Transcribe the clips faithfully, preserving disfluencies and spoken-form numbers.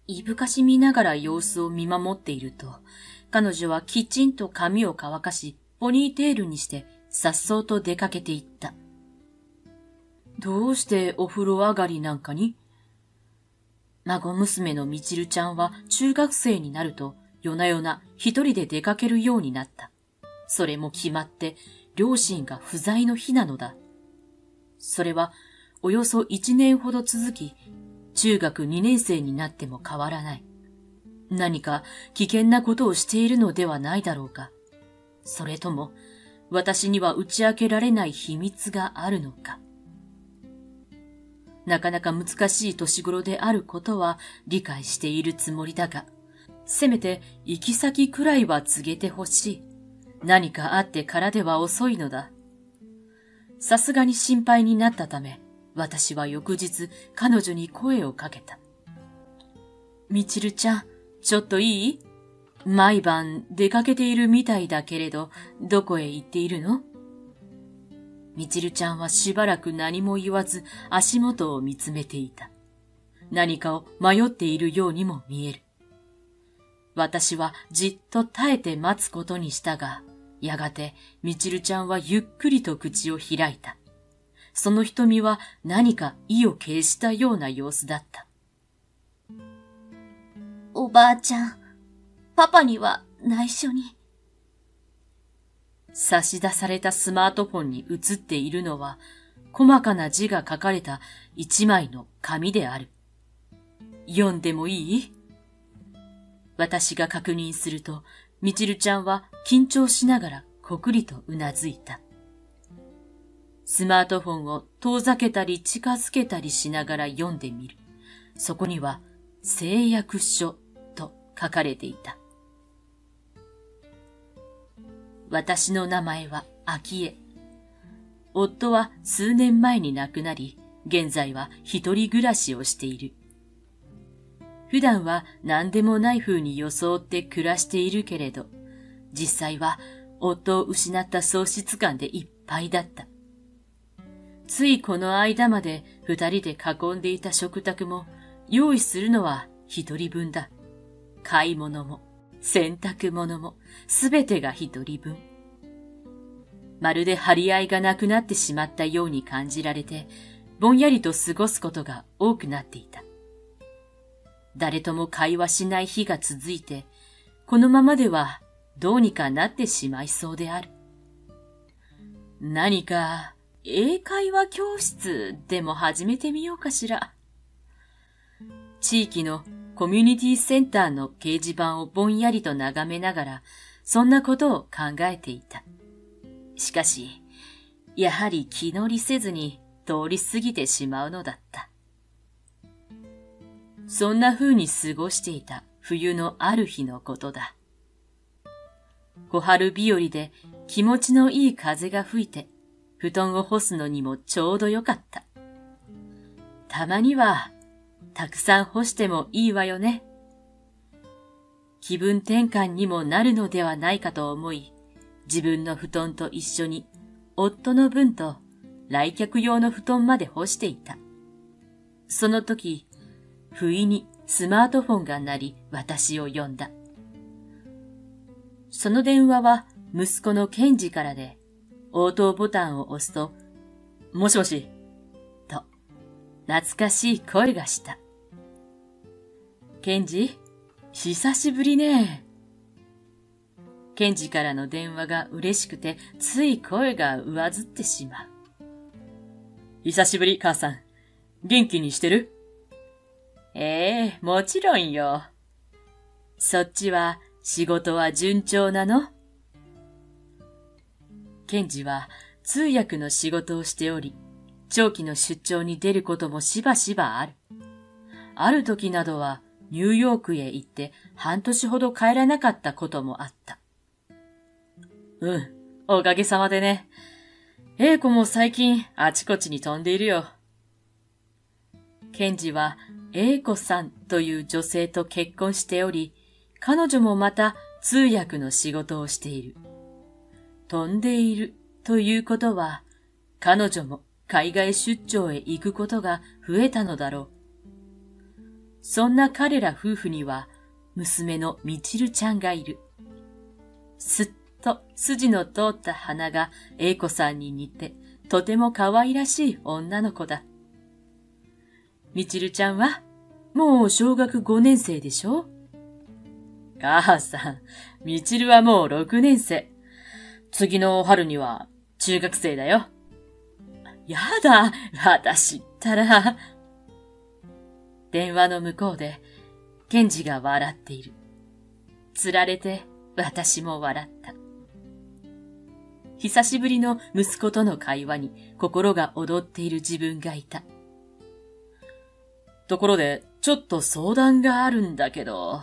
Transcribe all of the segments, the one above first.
いぶかしみながら様子を見守っていると、彼女はきちんと髪を乾かし、ポニーテールにして、さっそうと出かけていった。どうしてお風呂上がりなんかに？孫娘のみちるちゃんは中学生になると、夜な夜な一人で出かけるようになった。それも決まって、両親が不在の日なのだ。それは、およそ一年ほど続き、中学二年生になっても変わらない。何か危険なことをしているのではないだろうか。それとも、私には打ち明けられない秘密があるのか。なかなか難しい年頃であることは理解しているつもりだが、せめて行き先くらいは告げてほしい。何かあってからでは遅いのだ。さすがに心配になったため、私は翌日彼女に声をかけた。みちるちゃん、ちょっといい？毎晩出かけているみたいだけれど、どこへ行っているの？みちるちゃんはしばらく何も言わず足元を見つめていた。何かを迷っているようにも見える。私はじっと耐えて待つことにしたが、やがてみちるちゃんはゆっくりと口を開いた。その瞳は何か意を決したような様子だった。 おばあちゃん、パパには内緒に。 差し出されたスマートフォンに映っているのは、細かな字が書かれた一枚の紙である。読んでもいい？私が確認すると、みちるちゃんは緊張しながらこくりとうなずいた。スマートフォンを遠ざけたり近づけたりしながら読んでみる。そこには、誓約書と書かれていた。私の名前は昭恵。夫は数年前に亡くなり、現在は一人暮らしをしている。普段は何でもない風に装って暮らしているけれど、実際は夫を失った喪失感でいっぱいだった。ついこの間まで二人で囲んでいた食卓も用意するのは一人分だ。買い物も洗濯物もすべてが一人分。まるで張り合いがなくなってしまったように感じられて、ぼんやりと過ごすことが多くなっていた。誰とも会話しない日が続いて、このままではどうにかなってしまいそうである。何か英会話教室でも始めてみようかしら。地域のコミュニティセンターの掲示板をぼんやりと眺めながら、そんなことを考えていた。しかし、やはり気乗りせずに通り過ぎてしまうのだった。そんな風に過ごしていた冬のある日のことだ。小春日和で気持ちのいい風が吹いて、布団を干すのにもちょうどよかった。たまには、たくさん干してもいいわよね。気分転換にもなるのではないかと思い、自分の布団と一緒に、夫の分と来客用の布団まで干していた。その時、不意にスマートフォンが鳴り、私を呼んだ。その電話は息子のケンジからで、応答ボタンを押すと、もしもし、と、懐かしい声がした。ケンジ、久しぶりね。ケンジからの電話が嬉しくて、つい声が上ずってしまう。久しぶり、母さん。元気にしてる？ええ、もちろんよ。そっちは仕事は順調なの？ケンジは通訳の仕事をしており、長期の出張に出ることもしばしばある。ある時などはニューヨークへ行って半年ほど帰らなかったこともあった。うん、おかげさまでね。英子も最近あちこちに飛んでいるよ。ケンジは英子さんという女性と結婚しており、彼女もまた通訳の仕事をしている。飛んでいるということは、彼女も海外出張へ行くことが増えたのだろう。 そんな彼ら夫婦には、娘のみちるちゃんがいる。すっと筋の通った鼻が英子さんに似て、とても可愛らしい女の子だ。みちるちゃんは、もう小学ごねん生でしょ？母さん、みちるはもうろくねん生。次の春には中学生だよ。やだ、私ったら。電話の向こうで、ケンジが笑っている。つられて、私も笑った。久しぶりの息子との会話に心が躍っている自分がいた。ところで、ちょっと相談があるんだけど。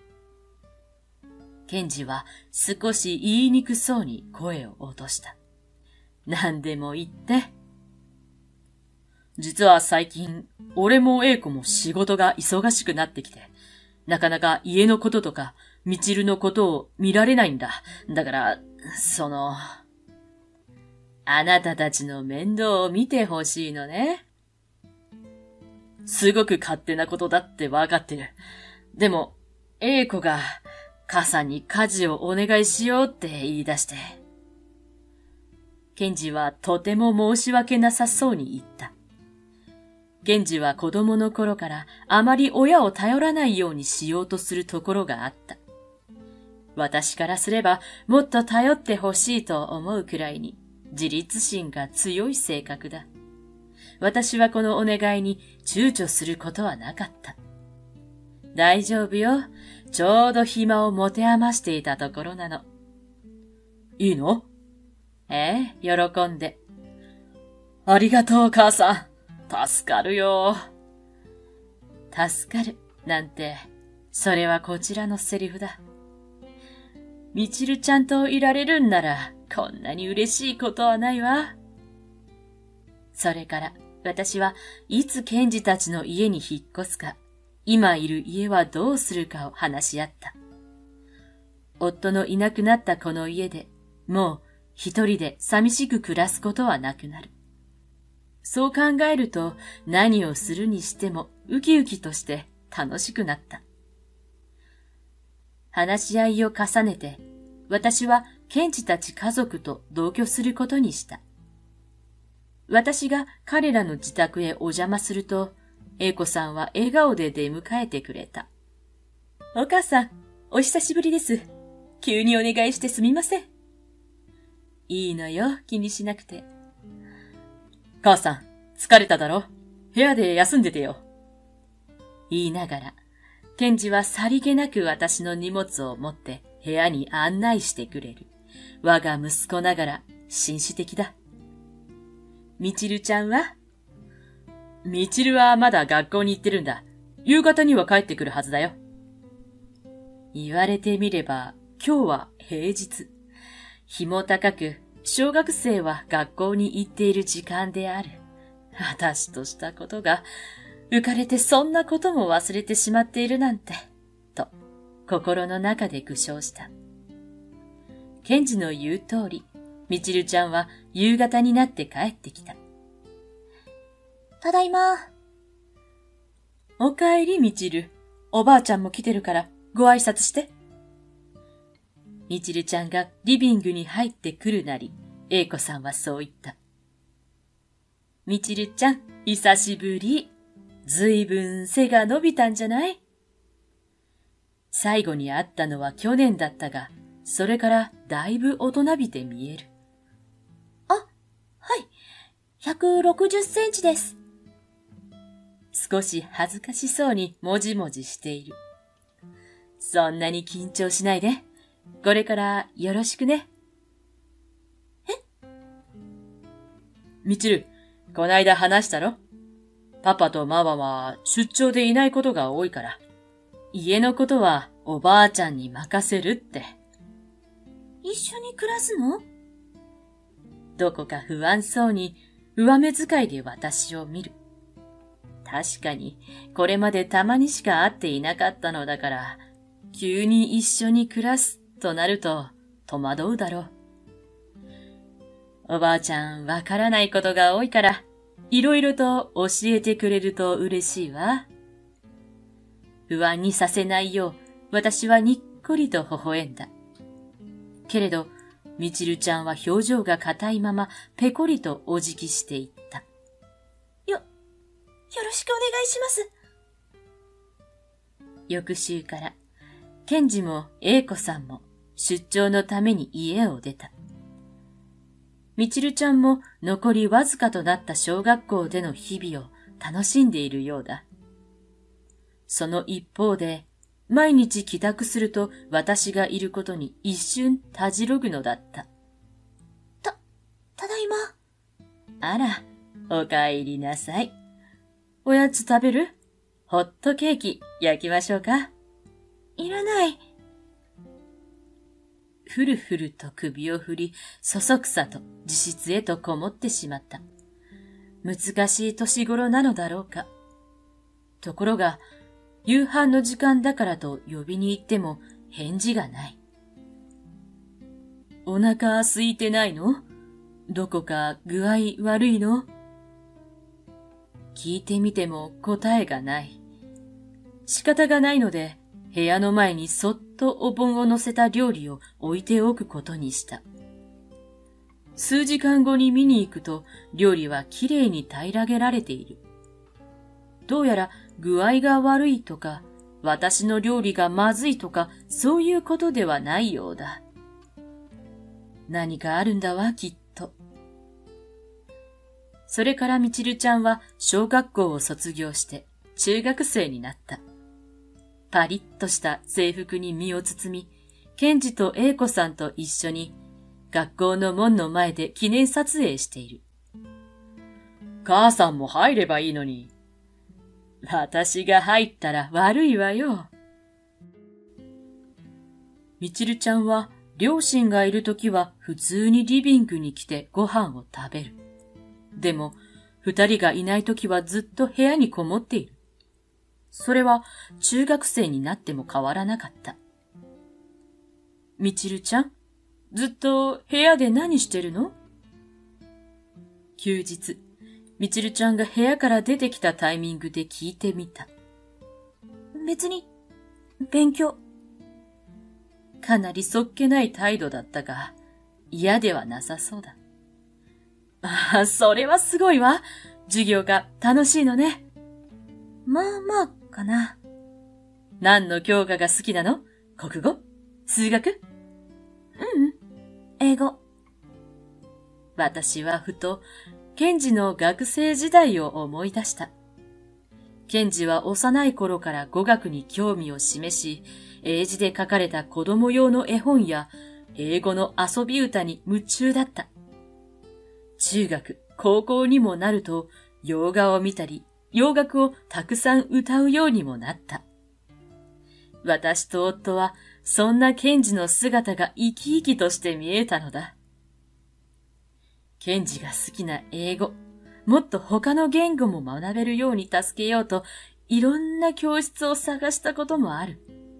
ケンジは少し言いにくそうに声を落とした。何でも言って。実は最近、俺も英子も仕事が忙しくなってきて、なかなか家のこととか、みちるのことを見られないんだ。だから、その、あなたたちの面倒を見てほしいのね。すごく勝手なことだってわかってる。でも、英子が、母さんに家事をお願いしようって言い出して。ケンジはとても申し訳なさそうに言った。ケンジは子供の頃からあまり親を頼らないようにしようとするところがあった。私からすればもっと頼ってほしいと思うくらいに自立心が強い性格だ。私はこのお願いに躊躇することはなかった。大丈夫よ。ちょうど暇を持て余していたところなの。いいの？ええ、喜んで。ありがとう、母さん。助かるよ。助かる、なんて、それはこちらのセリフだ。みちるちゃんといられるんなら、こんなに嬉しいことはないわ。それから、私はいつケンジたちの家に引っ越すか、今いる家はどうするかを話し合った。夫のいなくなったこの家で、もう一人で寂しく暮らすことはなくなる。そう考えると何をするにしてもウキウキとして楽しくなった。話し合いを重ねて、私はケンジたち家族と同居することにした。私が彼らの自宅へお邪魔すると、英子さんは笑顔で出迎えてくれた。お母さん、お久しぶりです。急にお願いしてすみません。いいのよ、気にしなくて。母さん、疲れただろ？部屋で休んでてよ。言いながら、ケンジはさりげなく私の荷物を持って部屋に案内してくれる。我が息子ながら紳士的だ。みちるちゃんは？みちるはまだ学校に行ってるんだ。夕方には帰ってくるはずだよ。言われてみれば、今日は平日。日も高く、小学生は学校に行っている時間である。私としたことが、浮かれてそんなことも忘れてしまっているなんて、と、心の中で苦笑した。ケンジの言う通り、みちるちゃんは夕方になって帰ってきた。 ただいま。 おかえり、みちる。おばあちゃんも来てるからご挨拶して。みちるちゃんがリビングに入ってくるなり、英子さんはそう言った。みちるちゃん、久しぶり。ずいぶん背が伸びたんじゃない？最後に会ったのは去年だったが、それからだいぶ大人びて見える。 あ、はい。ひゃくろくじゅっセンチです。 少し恥ずかしそうにもじもじしている。そんなに緊張しないで。これからよろしくね。 え？ みちる、こないだ話したろ？パパとママは出張でいないことが多いから、家のことはおばあちゃんに任せるって。 一緒に暮らすの？ どこか不安そうに上目遣いで私を見る。確かにこれまでたまにしか会っていなかったのだから、急に一緒に暮らすとなると戸惑うだろう。おばあちゃんわからないことが多いから、いろいろと教えてくれると嬉しいわ。 不安にさせないよう、私はにっこりと微笑んだ。けれど、みちるちゃんは表情が硬いまま、ぺこりとお辞儀していった。 よ、よろしくお願いします。 翌週から、ケンジも英子さんも出張のために家を出た。みちるちゃんも残りわずかとなった小学校での日々を楽しんでいるようだ。その一方で、毎日帰宅すると私がいることに一瞬たじろぐのだった。 た、ただいま。 あら、お帰りなさい。おやつ食べる？ホットケーキ焼きましょうか？ いらない。 ふるふると首を振り、そそくさと自室へとこもってしまった。難しい年頃なのだろうか。ところが、夕飯の時間だからと呼びに行っても返事がない。お腹空いてないの？どこか具合悪いの？聞いてみても答えがない。仕方がないので、部屋の前にそっとお盆を乗せた料理を置いておくことにした。数時間後に見に行くと、料理はきれいに平らげられている。どうやら具合が悪いとか、私の料理がまずいとか、そういうことではないようだ。何かあるんだわ、きっと。それからみちるちゃんは小学校を卒業して中学生になった。パリッとした制服に身を包み、ケンジと英子さんと一緒に学校の門の前で記念撮影している。母さんも入ればいいのに。私が入ったら悪いわよ。みちるちゃんは両親がいるときは普通にリビングに来てご飯を食べる。でも二人がいないときはずっと部屋にこもっている。それは中学生になっても変わらなかった。みちるちゃん、ずっと部屋で何してるの？休日、みちるちゃんが部屋から出てきたタイミングで聞いてみた。 別に、勉強。 かなりそっけない態度だったが、嫌ではなさそうだ。ああ、それはすごいわ。授業が楽しいのね。 まあまあかな。 何の教科が好きなの？国語？数学？ ううん、英語。 私はふと、ケンジの学生時代を思い出した。ケンジは幼い頃から語学に興味を示し、英字で書かれた子供用の絵本や英語の遊び歌に夢中だった。中学、高校にもなると洋画を見たり、洋楽をたくさん歌うようにもなった。私と夫はそんなケンジの姿が生き生きとして見えたのだ。ケンジが好きな英語、もっと他の言語も学べるように助けようと、いろんな教室を探したこともある。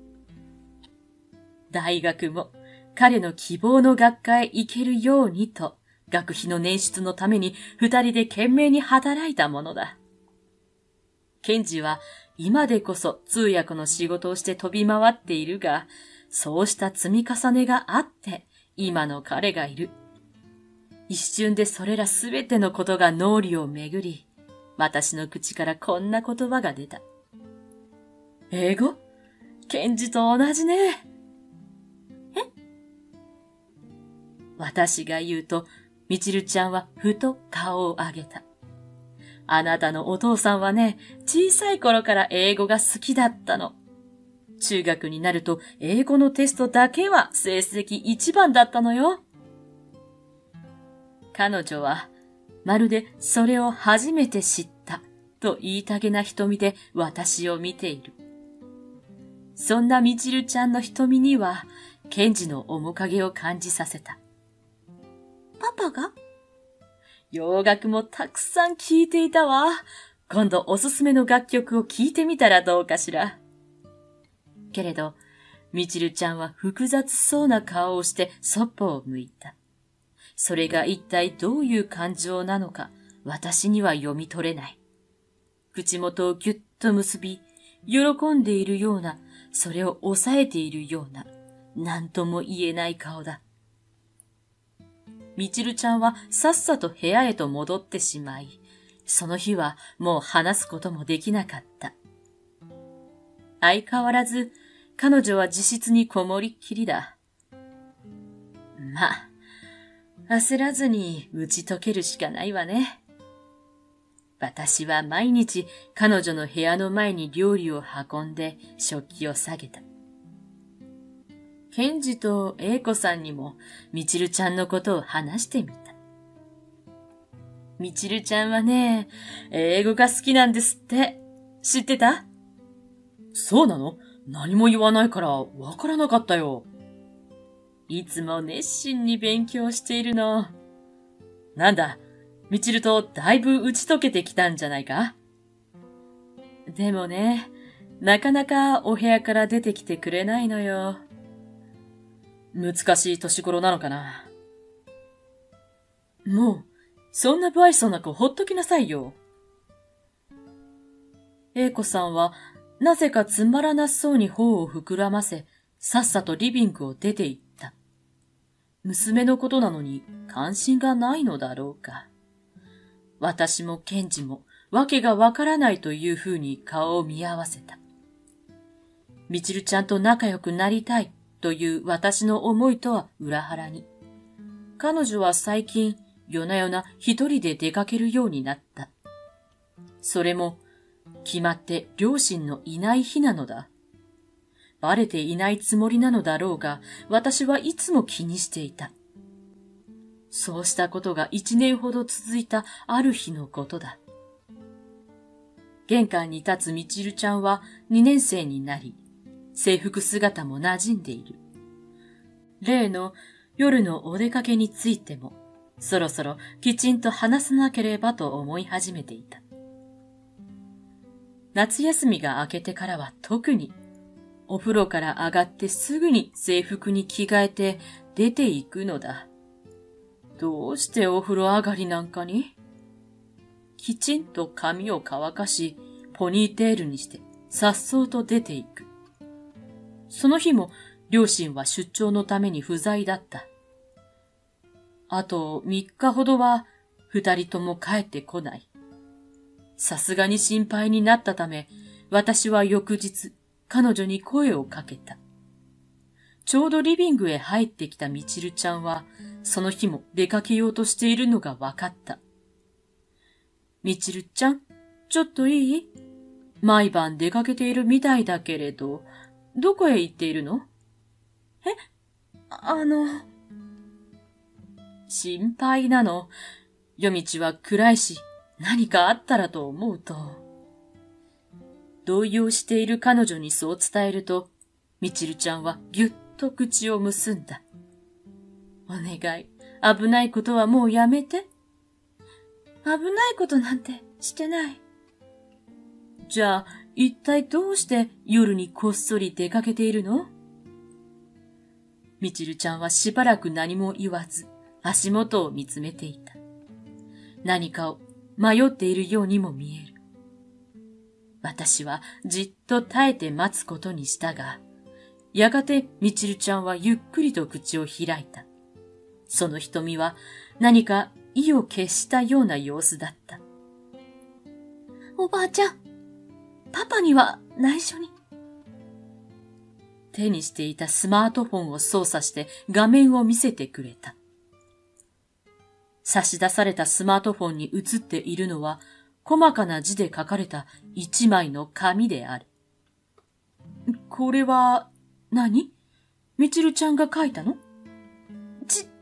大学も彼の希望の学科へ行けるようにと、学費の捻出のために二人で懸命に働いたものだ。ケンジは今でこそ通訳の仕事をして飛び回っているが、そうした積み重ねがあって今の彼がいる。一瞬でそれらすべてのことが脳裏をめぐり、私の口からこんな言葉が出た。英語？ケンジと同じね。 え？ 私が言うと、みちるちゃんはふと顔を上げた。あなたのお父さんはね、小さい頃から英語が好きだったの。中学になると英語のテストだけは成績一番だったのよ。彼女はまるでそれを初めて知ったと言いたげな瞳で私を見ている。そんなみちるちゃんの瞳にはケンジの面影を感じさせた。 パパが？ 洋楽もたくさん聴いていたわ。今度おすすめの楽曲を聴いてみたらどうかしら。けれど、みちるちゃんは複雑そうな顔をしてそっぽを向いた。それが一体どういう感情なのか、私には読み取れない。口元をぎゅっと結び、 喜んでいるような、それを抑えているような、なんとも言えない顔だ。みちるちゃんはさっさと部屋へと戻ってしまい、その日はもう話すこともできなかった。相変わらず彼女は自室にこもりっきりだ。まあ、焦らずに打ち解けるしかないわね。私は毎日彼女の部屋の前に料理を運んで食器を下げた。ケンジと英子さんにもみちるちゃんのことを話してみた。みちるちゃんはね、英語が好きなんですって。知ってた？そうなの？何も言わないからわからなかったよ。いつも熱心に勉強しているの。なんだ、みちるとだいぶ打ち解けてきたんじゃないか？でもね、なかなかお部屋から出てきてくれないのよ。難しい年頃なのかな。もう、そんな不愛想な子ほっときなさいよ。英子さんは、なぜかつまらなそうに頬を膨らませ、さっさとリビングを出て行った。娘のことなのに関心がないのだろうか。私もケンジもわけがわからないというふうに顔を見合わせた。みちるちゃんと仲良くなりたいという私の思いとは裏腹に、彼女は最近夜な夜な一人で出かけるようになった。それも決まって両親のいない日なのだ。バレていないつもりなのだろうが、私はいつも気にしていた。そうしたことが一年ほど続いたある日のことだ。玄関に立つみちるちゃんは二年生になり、制服姿も馴染んでいる。例の夜のお出かけについても、そろそろきちんと話さなければと思い始めていた。夏休みが明けてからは特に、お風呂から上がってすぐに制服に着替えて出て行くのだ。どうしてお風呂上がりなんかに？きちんと髪を乾かし、ポニーテールにして、さっそうと出て行く。その日も両親は出張のために不在だった。あと三日ほどは二人とも帰ってこない。さすがに心配になったため、私は翌日、彼女に声をかけた。ちょうどリビングへ入ってきたみちるちゃんは、その日も出かけようとしているのがわかった。みちるちゃん、ちょっといい？毎晩出かけているみたいだけれど、どこへ行っているの？ え？あの… 心配なの。夜道は暗いし、何かあったらと思うと。動揺している彼女にそう伝えると、みちるちゃんはぎゅっと口を結んだ。お願い、危ないことはもうやめて。 危ないことなんてしてない。 じゃあ、一体どうして夜にこっそり出かけているの？みちるちゃんはしばらく何も言わず、足元を見つめていた。何かを迷っているようにも見える。私はじっと耐えて待つことにしたが、やがてみちるちゃんはゆっくりと口を開いた。その瞳は何か意を決したような様子だった。 おばあちゃん、パパには内緒に。 手にしていたスマートフォンを操作して画面を見せてくれた。差し出されたスマートフォンに映っているのは細かな字で書かれた一枚の紙である。これは何？みちるちゃんが書いたの？ ち、違う。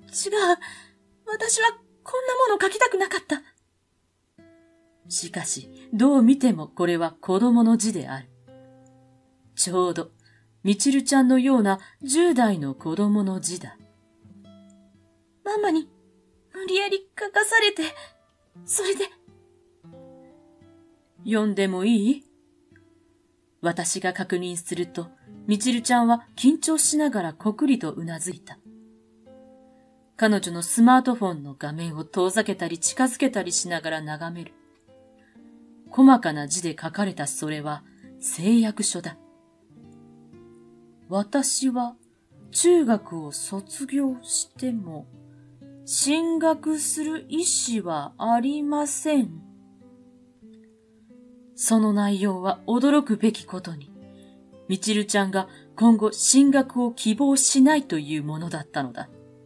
私はこんなもの書きたくなかった。 しかし、どう見てもこれは子供の字である。ちょうど、みちるちゃんのような十代の子供の字だ。 ママに無理やり書かされて、それで。 読んでもいい？私が確認すると、みちるちゃんは緊張しながらこくりとうなずいた。彼女のスマートフォンの画面を遠ざけたり近づけたりしながら眺める。細かな字で書かれたそれは、 誓約書だ。私は中学を卒業しても進学する意思はありません。その内容は驚くべきことに、みちるちゃんが今後進学を希望しないというものだったのだ。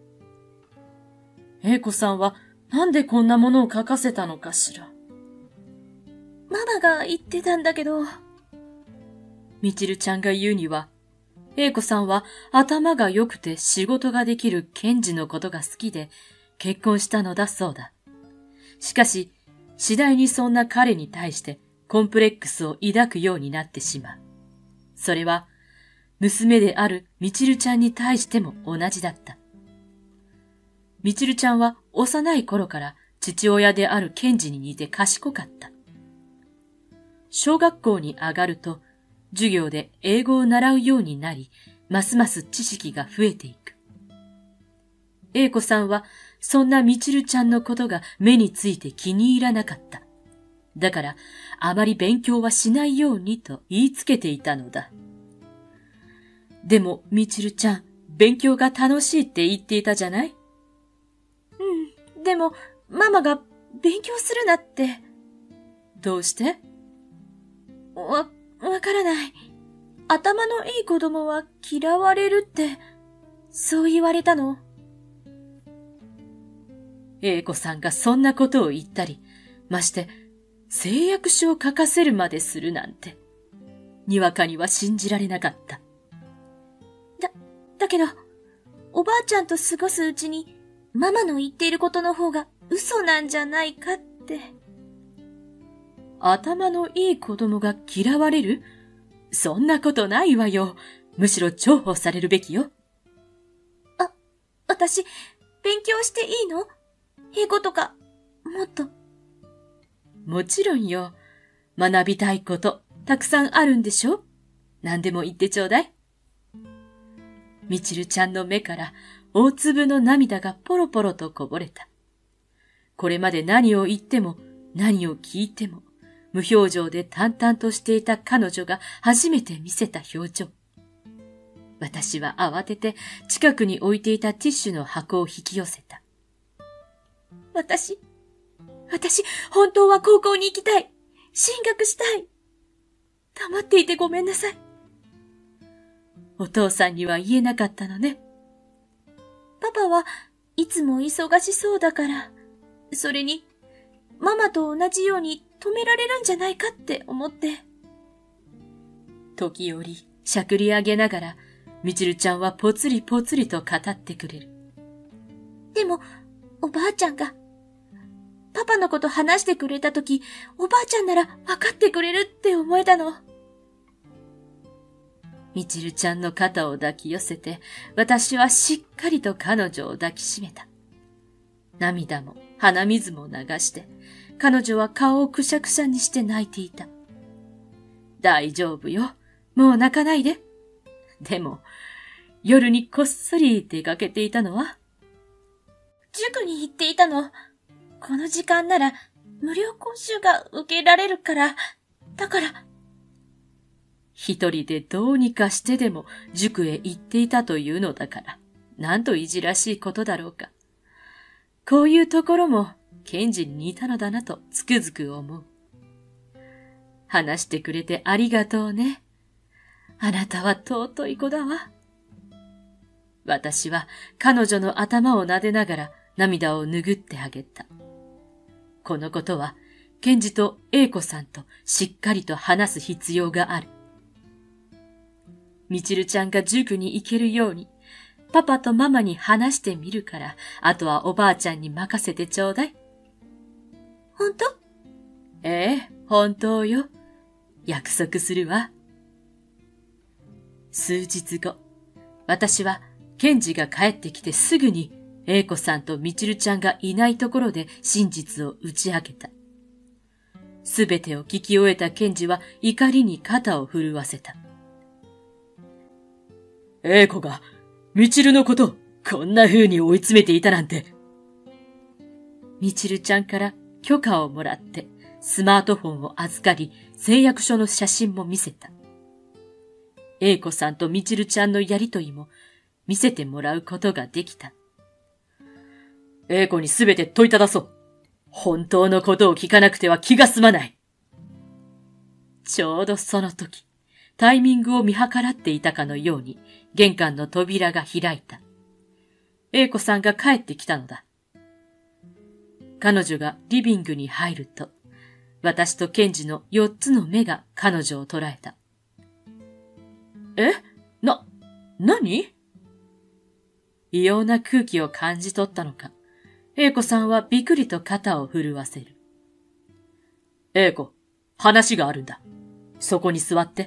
英子さんはなんでこんなものを書かせたのかしら。 ママが言ってたんだけど。 みちるちゃんが言うには、英子さんは頭が良くて仕事ができる検事のことが好きで結婚したのだそうだ。しかし、次第にそんな彼に対してコンプレックスを抱くようになってしまう。それは、娘であるみちるちゃんに対しても同じだった。みちるちゃんは幼い頃から父親である検事に似て賢かった。小学校に上がると、授業で英語を習うようになり、ますます知識が増えていく。英子さんは、そんなみちるちゃんのことが目について気に入らなかった。だから、あまり勉強はしないようにと言いつけていたのだ。でも、みちるちゃん、勉強が楽しいって言っていたじゃない？ うん、でも、ママが勉強するなって。 どうして？ わ、わからない。頭のいい子供は嫌われるって、そう言われたの。 英子さんがそんなことを言ったり、まして、誓約書を書かせるまでするなんて、にわかには信じられなかった。 だ、だけど、おばあちゃんと過ごすうちに、ママの言っていることの方が嘘なんじゃないかって。 頭のいい子供が嫌われる？そんなことないわよ。むしろ重宝されるべきよ。 あ、私、勉強していいの？英語とか、もっと。 もちろんよ。学びたいこと、たくさんあるんでしょ？何でも言ってちょうだい。みちるちゃんの目から大粒の涙がポロポロとこぼれた。これまで何を言っても、何を聞いても、無表情で淡々としていた彼女が初めて見せた表情。私は慌てて近くに置いていたティッシュの箱を引き寄せた。 私、私、本当は高校に行きたい。進学したい。黙っていてごめんなさい。 お父さんには言えなかったのね。 パパはいつも忙しそうだから、それに、ママと同じように止められるんじゃないかって思って。 時折、しゃくり上げながら、みちるちゃんはぽつりぽつりと語ってくれる。 でも、おばあちゃんが、パパのこと話してくれたとき、おばあちゃんなら分かってくれるって思えたの。 みちるちゃんの肩を抱き寄せて、私はしっかりと彼女を抱きしめた。涙も鼻水も流して、彼女は顔をくしゃくしゃにして泣いていた。大丈夫よ。もう泣かないで。でも、夜にこっそり出かけていたのは？ 塾に行っていたの。この時間なら無料講習が受けられるから、だから。 一人でどうにかしてでも塾へ行っていたというのだから、なんといじらしいことだろうか。こういうところも検事に似たのだなとつくづく思う。話してくれてありがとうね。あなたは尊い子だわ。私は彼女の頭を撫でながら涙を拭ってあげた。このことは、検事と英子さんとしっかりと話す必要がある。みちるちゃんが塾に行けるように、パパとママに話してみるから、あとはおばあちゃんに任せてちょうだい。 本当？ ええ、本当よ。約束するわ。数日後、私は検事が帰ってきてすぐに英子さんとみちるちゃんがいないところで真実を打ち明けた。すべてを聞き終えた検事は怒りに肩を震わせた。英子がみちるのことをこんな風に追い詰めていたなんて。みちるちゃんから許可をもらってスマートフォンを預かり、誓約書の写真も見せた。英子さんとみちるちゃんのやりとりも見せてもらうことができた。英子にすべて問いただそう。本当のことを聞かなくては気が済まない。ちょうどその時、タイミングを見計らっていたかのように玄関の扉が開いた。英子さんが帰ってきたのだ。彼女がリビングに入ると、私とケンジの四つの目が彼女を捉えた。え？な、なに？異様な空気を感じ取ったのか、英子さんはびくりと肩を震わせる。英子、話があるんだ。そこに座って。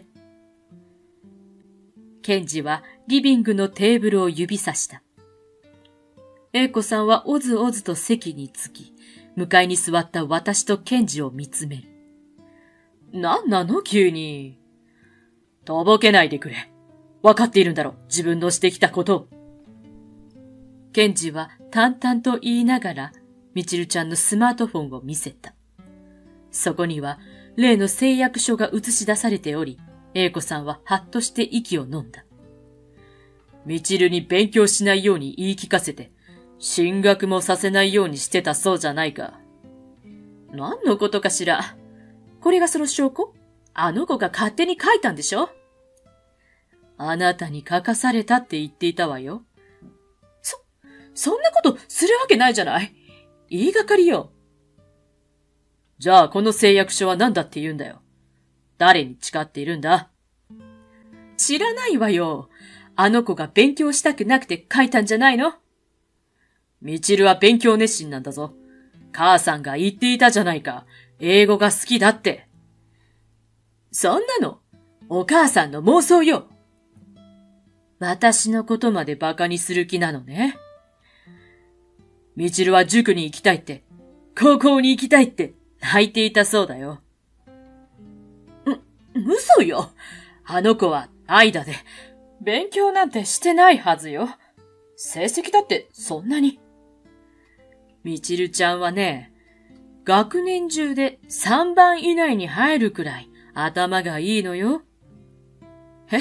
ケンジはリビングのテーブルを指さした。英子さんはおずおずと席につき、向かいに座った私とケンジを見つめる。なんなの急に。とぼけないでくれ。わかっているんだろ、自分のしてきたことを。ケンジは淡々と言いながら、みちるちゃんのスマートフォンを見せた。そこには、例の誓約書が映し出されており、英子さんはハッとして息を飲んだ。みちるに勉強しないように言い聞かせて、進学もさせないようにしてたそうじゃないか。何のことかしら。これがその証拠？あの子が勝手に書いたんでしょ？あなたに書かされたって言っていたわよ。そ、そんなことするわけないじゃない。言いがかりよ。じゃあこの誓約書は何だって言うんだよ。誰に誓っているんだ？知らないわよ。あの子が勉強したくなくて書いたんじゃないの？みちるは勉強熱心なんだぞ。母さんが言っていたじゃないか。英語が好きだって。そんなの、お母さんの妄想よ。私のことまで馬鹿にする気なのね。みちるは塾に行きたいって、高校に行きたいって泣いていたそうだよ。う、嘘よ。あの子は愛だで、勉強なんてしてないはずよ。成績だってそんなに。みちるちゃんはね、学年中でさんばん以内に入るくらい頭がいいのよ。え？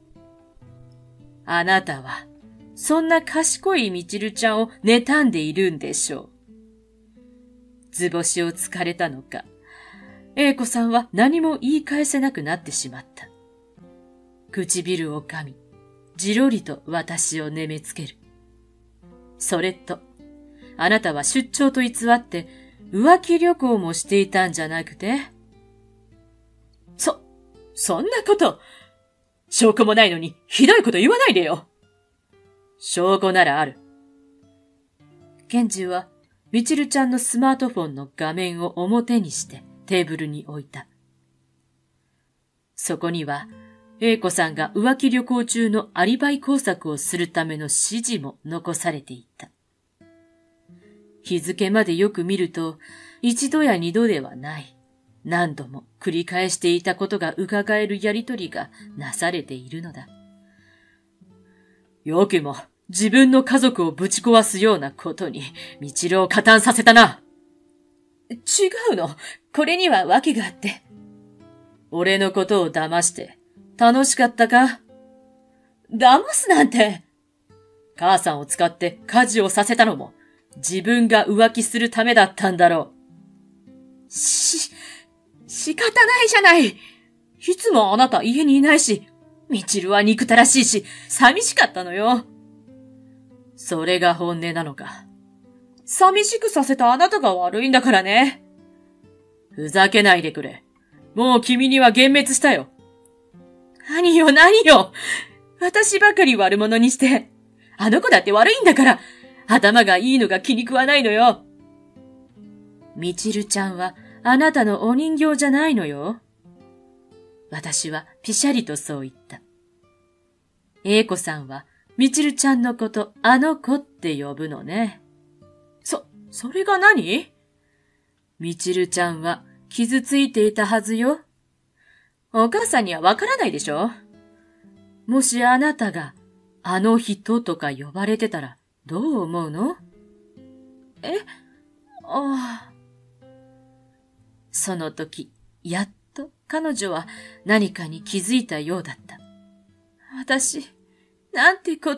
あなたは、そんな賢いみちるちゃんを妬んでいるんでしょう。図星をつかれたのか、英子さんは何も言い返せなくなってしまった。唇を噛み、じろりと私をねめつける。それと、あなたは出張と偽って浮気旅行もしていたんじゃなくて？そ、そんなこと、証拠もないのにひどいこと言わないでよ。証拠ならある。ケンジはみちるちゃんのスマートフォンの画面を表にしてテーブルに置いた。そこには、英子さんが浮気旅行中のアリバイ工作をするための指示も残されていた。日付までよく見ると、一度や二度ではない。何度も繰り返していたことが伺えるやりとりがなされているのだ。よくも自分の家族をぶち壊すようなことに、みちるを加担させたな。違うの。これには訳があって。俺のことを騙して、楽しかったか？騙すなんて。母さんを使って家事をさせたのも、自分が浮気するためだったんだろう。し、仕方ないじゃない。いつもあなた家にいないし、みちるは憎たらしいし、寂しかったのよ。それが本音なのか。寂しくさせたあなたが悪いんだからね。ふざけないでくれ。もう君には幻滅したよ。何よ何よ。私ばかり悪者にして。あの子だって悪いんだから、頭がいいのが気に食わないのよ。みちるちゃんはあなたのお人形じゃないのよ。私はぴしゃりとそう言った。英子さんはみちるちゃんのことあの子って呼ぶのね。そ、それが何？みちるちゃんは傷ついていたはずよ。お母さんにはわからないでしょ？もしあなたがあの人とか呼ばれてたらどう思うの？え？ああ。 その時、やっと彼女は何かに気づいたようだった。 私、なんてこと。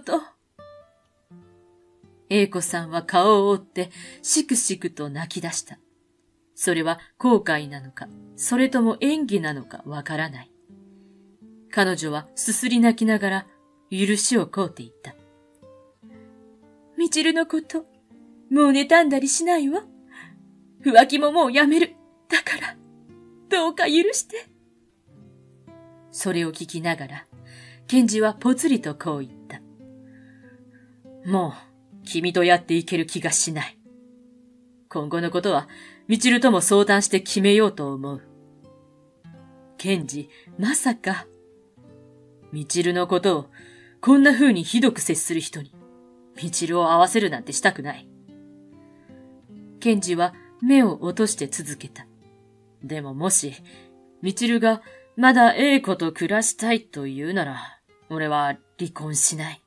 英子さんは顔を覆ってしくしくと泣き出した。それは後悔なのか、それとも演技なのかわからない。彼女はすすり泣きながら許しを請うていった。 みちるのこと、もう妬んだりしないわ。浮気ももうやめる。だから、どうか許して。 それを聞きながら、ケンジはぽつりとこう言った。もう、君とやっていける気がしない。今後のことは、みちるとも相談して決めようと思う。ケンジ、まさか、みちるのことを、こんな風にひどく接する人に、みちるを合わせるなんてしたくない。ケンジは目を落として続けた。でももし、みちるがまだ英子と暮らしたいと言うなら、俺は離婚しない。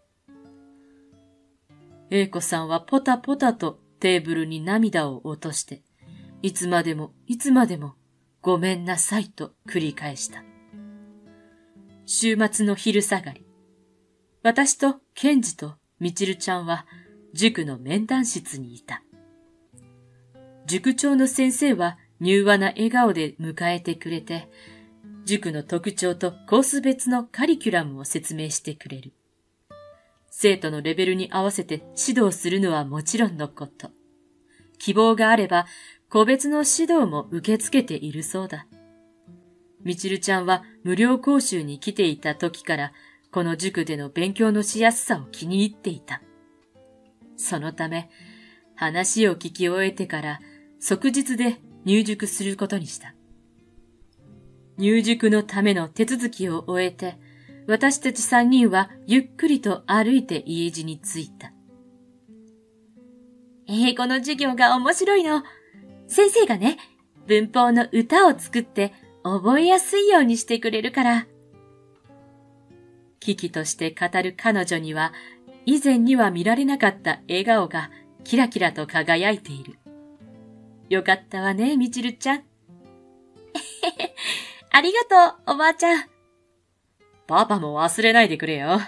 英子さんはポタポタとテーブルに涙を落として、いつまでもいつまでもごめんなさいと繰り返した。週末の昼下がり、私とケンジとみちるちゃんは塾の面談室にいた。塾長の先生は柔和な笑顔で迎えてくれて、塾の特徴とコース別のカリキュラムを説明してくれる。生徒のレベルに合わせて指導するのはもちろんのこと。希望があれば個別の指導も受け付けているそうだ。みちるちゃんは無料講習に来ていた時からこの塾での勉強のしやすさを気に入っていた。そのため話を聞き終えてから即日で入塾することにした。入塾のための手続きを終えて、私たち三人はゆっくりと歩いて家路に着いた。 英語の授業が面白いの。先生がね、文法の歌を作って覚えやすいようにしてくれるから。 喜々として語る彼女には、以前には見られなかった笑顔がキラキラと輝いている。よかったわね、みちるちゃん。 ありがとう、おばあちゃん。 パパも忘れないでくれよ。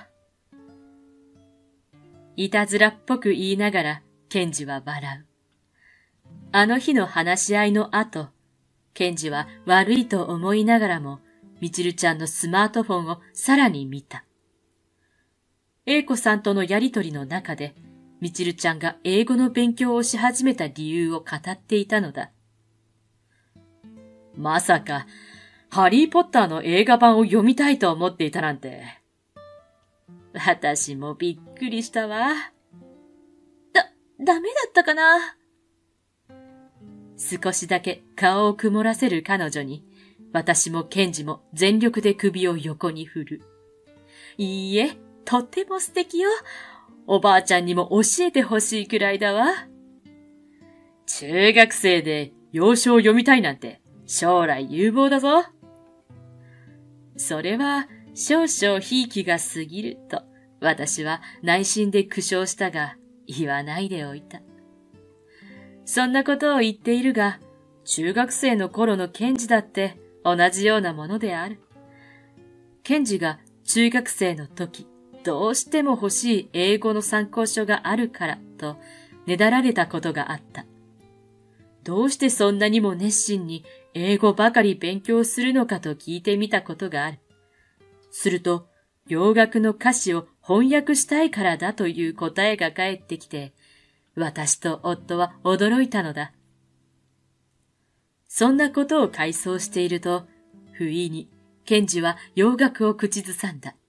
いたずらっぽく言いながら、ケンジは笑う。あの日の話し合いの後、ケンジは悪いと思いながらも、みちるちゃんのスマートフォンをさらに見た。英子さんとのやりとりの中で、みちるちゃんが英語の勉強をし始めた理由を語っていたのだ。まさか、ハリーポッターの映画版を読みたいと思っていたなんて。私もびっくりしたわ。 だ、ダメだったかな。 少しだけ顔を曇らせる彼女に、私もケンジも全力で首を横に振る。いいえ、とっても素敵よ。おばあちゃんにも教えてほしいくらいだわ。中学生で洋書を読みたいなんて将来有望だぞ。それは少々ひいきが過ぎると私は内心で苦笑したが言わないでおいた。そんなことを言っているが、中学生の頃のケンジだって同じようなものである。ケンジが中学生の時、どうしても欲しい英語の参考書があるからとねだられたことがあった。どうしてそんなにも熱心に英語ばかり勉強するのかと聞いてみたことがある。すると、洋楽の歌詞を翻訳したいからだという答えが返ってきて、私と夫は驚いたのだ。そんなことを回想していると、不意にケンジは洋楽を口ずさんだ。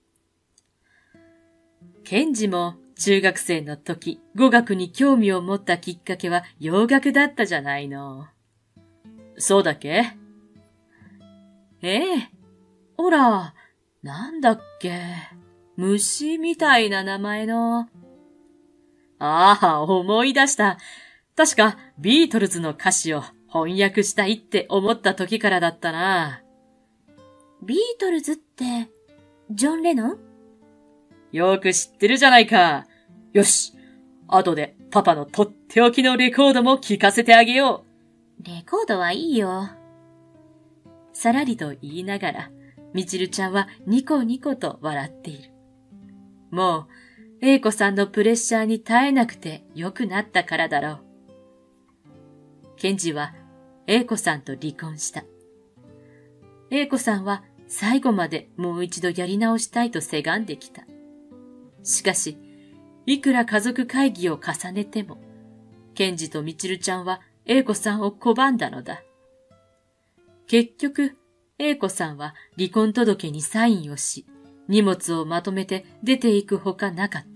ケンジも中学生の時、語学に興味を持ったきっかけは洋楽だったじゃないの。そうだっけ？ええ。ほら、なんだっけ。虫みたいな名前の。ああ、思い出した。確かビートルズの歌詞を翻訳したいって思った時からだったな。 ビートルズって、ジョン・レノン？ よく知ってるじゃないか。よし。後でパパのとっておきのレコードも聞かせてあげよう。レコードはいいよ。 さらりと言いながら、みちるちゃんはニコニコと笑っている。もう、英子さんのプレッシャーに耐えなくて良くなったからだろう。ケンジは英子さんと離婚した。英子さんは最後までもう一度やり直したいとせがんできた。しかし、いくら家族会議を重ねても、ケンジとみちるちゃんは英子さんを拒んだのだ。結局、英子さんは離婚届にサインをし、荷物をまとめて出ていくほかなかった。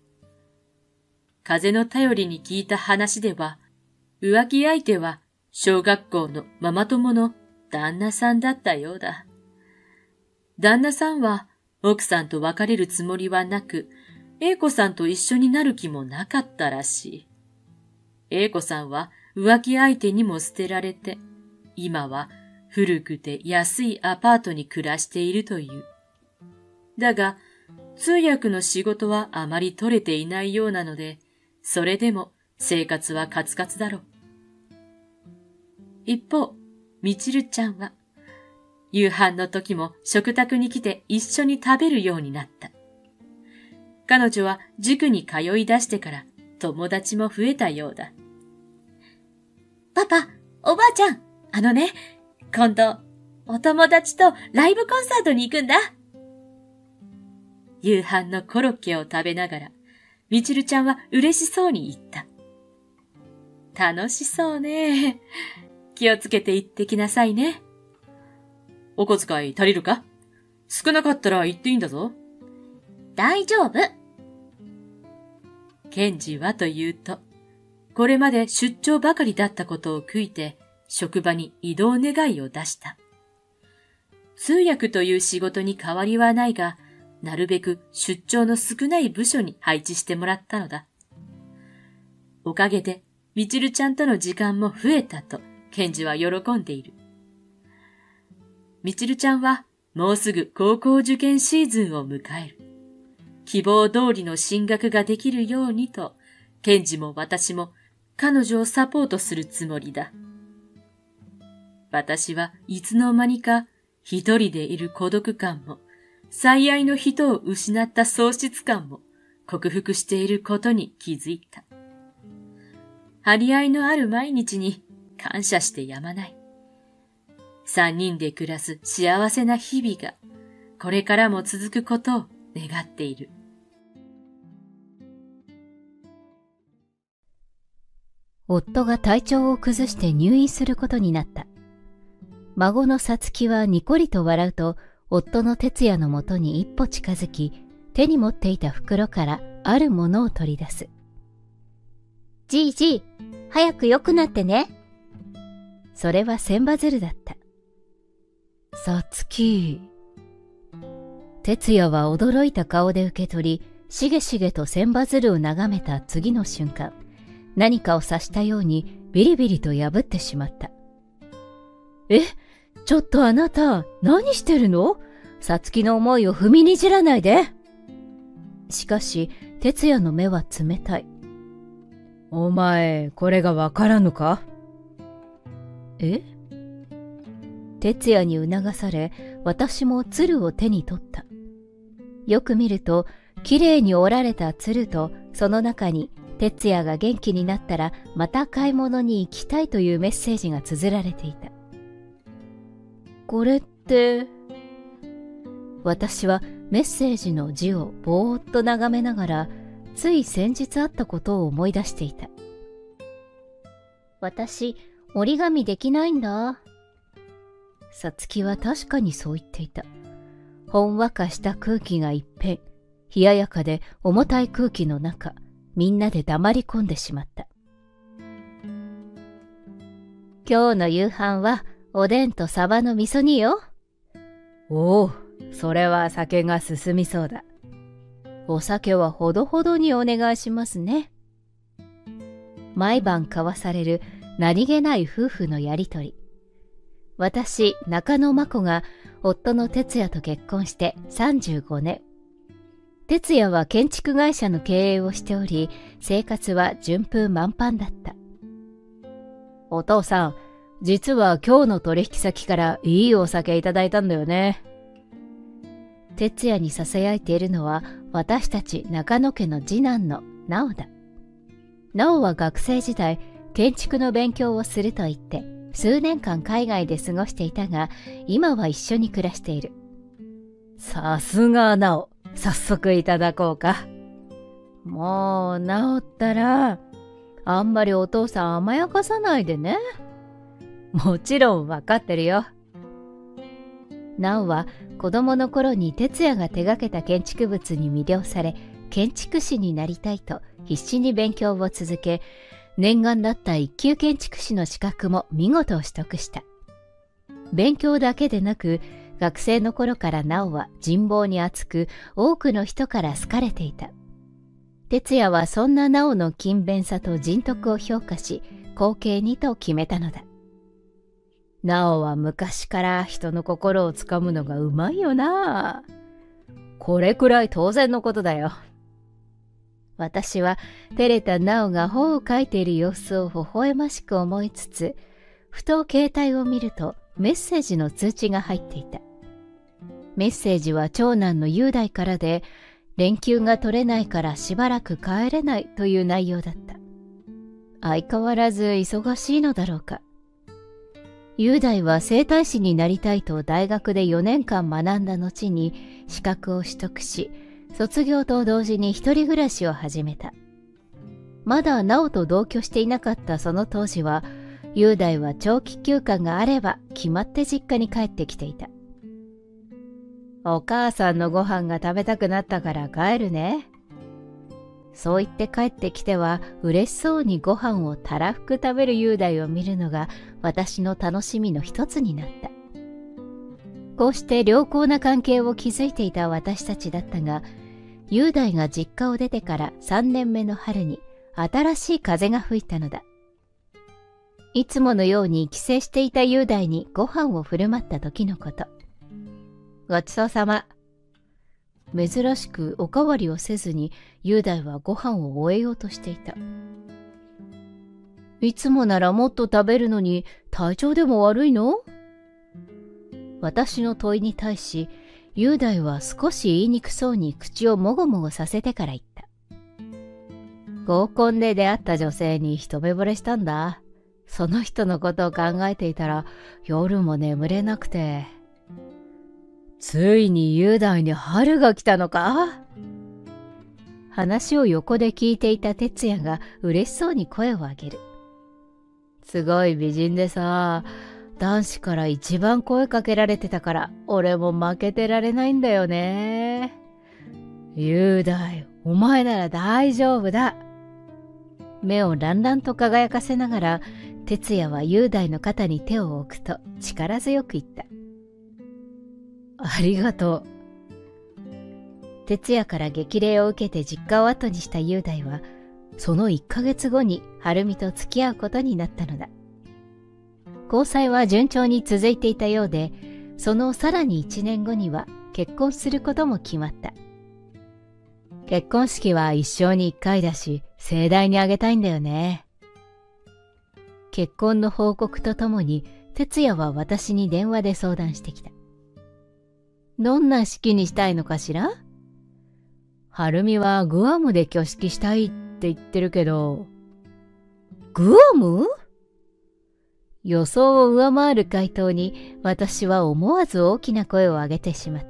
風の頼りに聞いた話では、浮気相手は小学校のママ友の旦那さんだったようだ。旦那さんは奥さんと別れるつもりはなく、英子さんと一緒になる気もなかったらしい。英子さんは浮気相手にも捨てられて、今は古くて安いアパートに暮らしているという。だが、通訳の仕事はあまり取れていないようなので、それでも生活はカツカツだろう。一方、みちるちゃんは、夕飯の時も食卓に来て一緒に食べるようになった。彼女は塾に通い出してから友達も増えたようだ。 パパ、おばあちゃん、あのね、今度、お友達とライブコンサートに行くんだ。 夕飯のコロッケを食べながら、みちるちゃんは嬉しそうに言った。楽しそうね。気をつけて行ってきなさいね。お小遣い足りるか？少なかったら行っていいんだぞ。 大丈夫。 ケンジはというと、これまで出張ばかりだったことを悔いて、職場に異動願いを出した。通訳という仕事に変わりはないが、なるべく出張の少ない部署に配置してもらったのだ。おかげで、みちるちゃんとの時間も増えたと、ケンジは喜んでいる。みちるちゃんは、もうすぐ高校受験シーズンを迎える。希望通りの進学ができるようにと、ケンジも私も彼女をサポートするつもりだ。私はいつの間にか一人でいる孤独感も、最愛の人を失った喪失感も克服していることに気づいた。張り合いのある毎日に感謝してやまない。三人で暮らす幸せな日々がこれからも続くことを願っている。 夫が体調を崩して入院することになった。孫のさつきはにこりと笑うと、夫の哲也のもとに一歩近づき、手に持っていた袋からあるものを取り出す。じいじい、早く良くなってね。それは千羽鶴だった。さつき。哲也は驚いた顔で受け取り、しげしげと千羽鶴を眺めた次の瞬間、何かを察したようにビリビリと破ってしまった。え、ちょっとあなた、何してるの？さつきの思いを踏みにじらないで。しかし、哲也の目は冷たい。お前、これがわからぬか？え？哲也に促され、私も鶴を手に取った。よく見ると、きれいに折られた鶴と、その中に、哲也が元気になったらまた買い物に行きたいというメッセージが綴られていた。これって、私はメッセージの字をぼーっと眺めながら、つい先日あったことを思い出していた。私、折り紙できないんだ。さつきは確かにそう言っていた。ほんわかした空気が一変、冷ややかで重たい空気の中、みんなで黙り込んでしまった。今日の夕飯はおでんとサバの味噌煮よ。おお、それは酒が進みそうだ。お酒はほどほどにお願いしますね。毎晩交わされる何気ない夫婦のやりとり。私、中野真子が夫の哲也と結婚してさんじゅうごねん。哲也は建築会社の経営をしており、生活は順風満帆だった。お父さん、 実は今日の取引先からいいお酒いただいたんだよね。哲也に囁いているのは私たち中野家の次男の直だ。直は学生時代、建築の勉強をすると言って、数年間海外で過ごしていたが、今は一緒に暮らしている。さすが直、早速いただこうか。もう直ったら、あんまりお父さん甘やかさないでね。もちろんわかってるよ。直は子供の頃に哲也が手がけた建築物に魅了され、建築士になりたいと必死に勉強を続け、念願だった一級建築士の資格も見事取得した。勉強だけでなく、学生の頃から直は人望に厚く、多くの人から好かれていた。哲也はそんな直の勤勉さと人徳を評価し、後継にと決めたのだ。直は昔から人の心をつかむのがうまいよな。これくらい当然のことだよ。私は照れた直が本を書いている様子を微笑ましく思いつつ、ふと携帯を見るとメッセージの通知が入っていた。メッセージは長男の雄大からで、連休が取れないからしばらく帰れないという内容だった。相変わらず忙しいのだろうか。雄大は整体師になりたいと大学でよねんかん学んだ後に資格を取得し、卒業と同時に一人暮らしを始めた。まだ直と同居していなかったその当時は、雄大は長期休暇があれば決まって実家に帰ってきていた。お母さんのご飯が食べたくなったから帰るね。そう言って帰ってきては嬉しそうにご飯をたらふく食べる雄大を見るのが私の楽しみの一つになった。こうして良好な関係を築いていた私たちだったが、雄大が実家を出てからさんねんめの春に新しい風が吹いたのだ。いつものように帰省していた雄大にご飯を振る舞った時のこと。ごちそうさま。珍しくおかわりをせずに雄大はご飯を終えようとしていた。いつもならもっと食べるのに体調でも悪いの？私の問いに対し雄大は少し言いにくそうに口をもごもごさせてから言った。合コンで出会った女性に一目惚れしたんだ。その人のことを考えていたら夜も眠れなくて。ついに雄大に春が来たのか？話を横で聞いていた哲也が嬉しそうに声を上げる。すごい美人でさ、男子から一番声かけられてたから俺も負けてられないんだよね。雄大、お前なら大丈夫だ。目をランランと輝かせながら哲也は雄大の肩に手を置くと力強く言った。ありがとう。哲也から激励を受けて実家を後にした雄大は、そのいっかげつごに晴美と付き合うことになったのだ。交際は順調に続いていたようで、そのさらにいちねんごには結婚することも決まった。結婚式は一生に一回だし、盛大にあげたいんだよね。結婚の報告とともに、哲也は私に電話で相談してきた。どんな式にしたいのかしら？晴美はグアムで挙式したいって言ってるけど。グアム？予想を上回る回答に私は思わず大きな声を上げてしまった。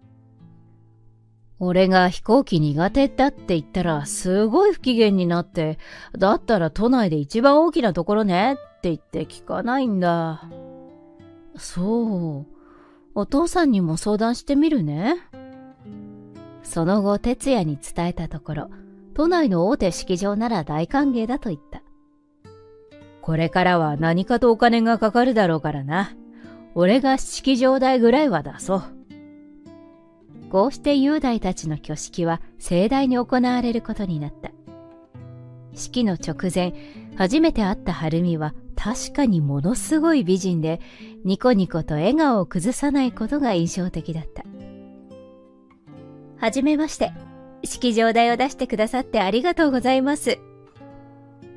俺が飛行機苦手だって言ったらすごい不機嫌になって、だったら都内で一番大きなところねって言って聞かないんだ。そう。お父さんにも相談してみるね。その後、哲也に伝えたところ、都内の大手式場なら大歓迎だと言った。これからは何かとお金がかかるだろうからな。俺が式場代ぐらいは出そう。こうして雄大たちの挙式は盛大に行われることになった。式の直前、初めて会った晴美は確かにものすごい美人で、ニコニコと笑顔を崩さないことが印象的だった。はじめまして。式場代を出してくださってありがとうございます。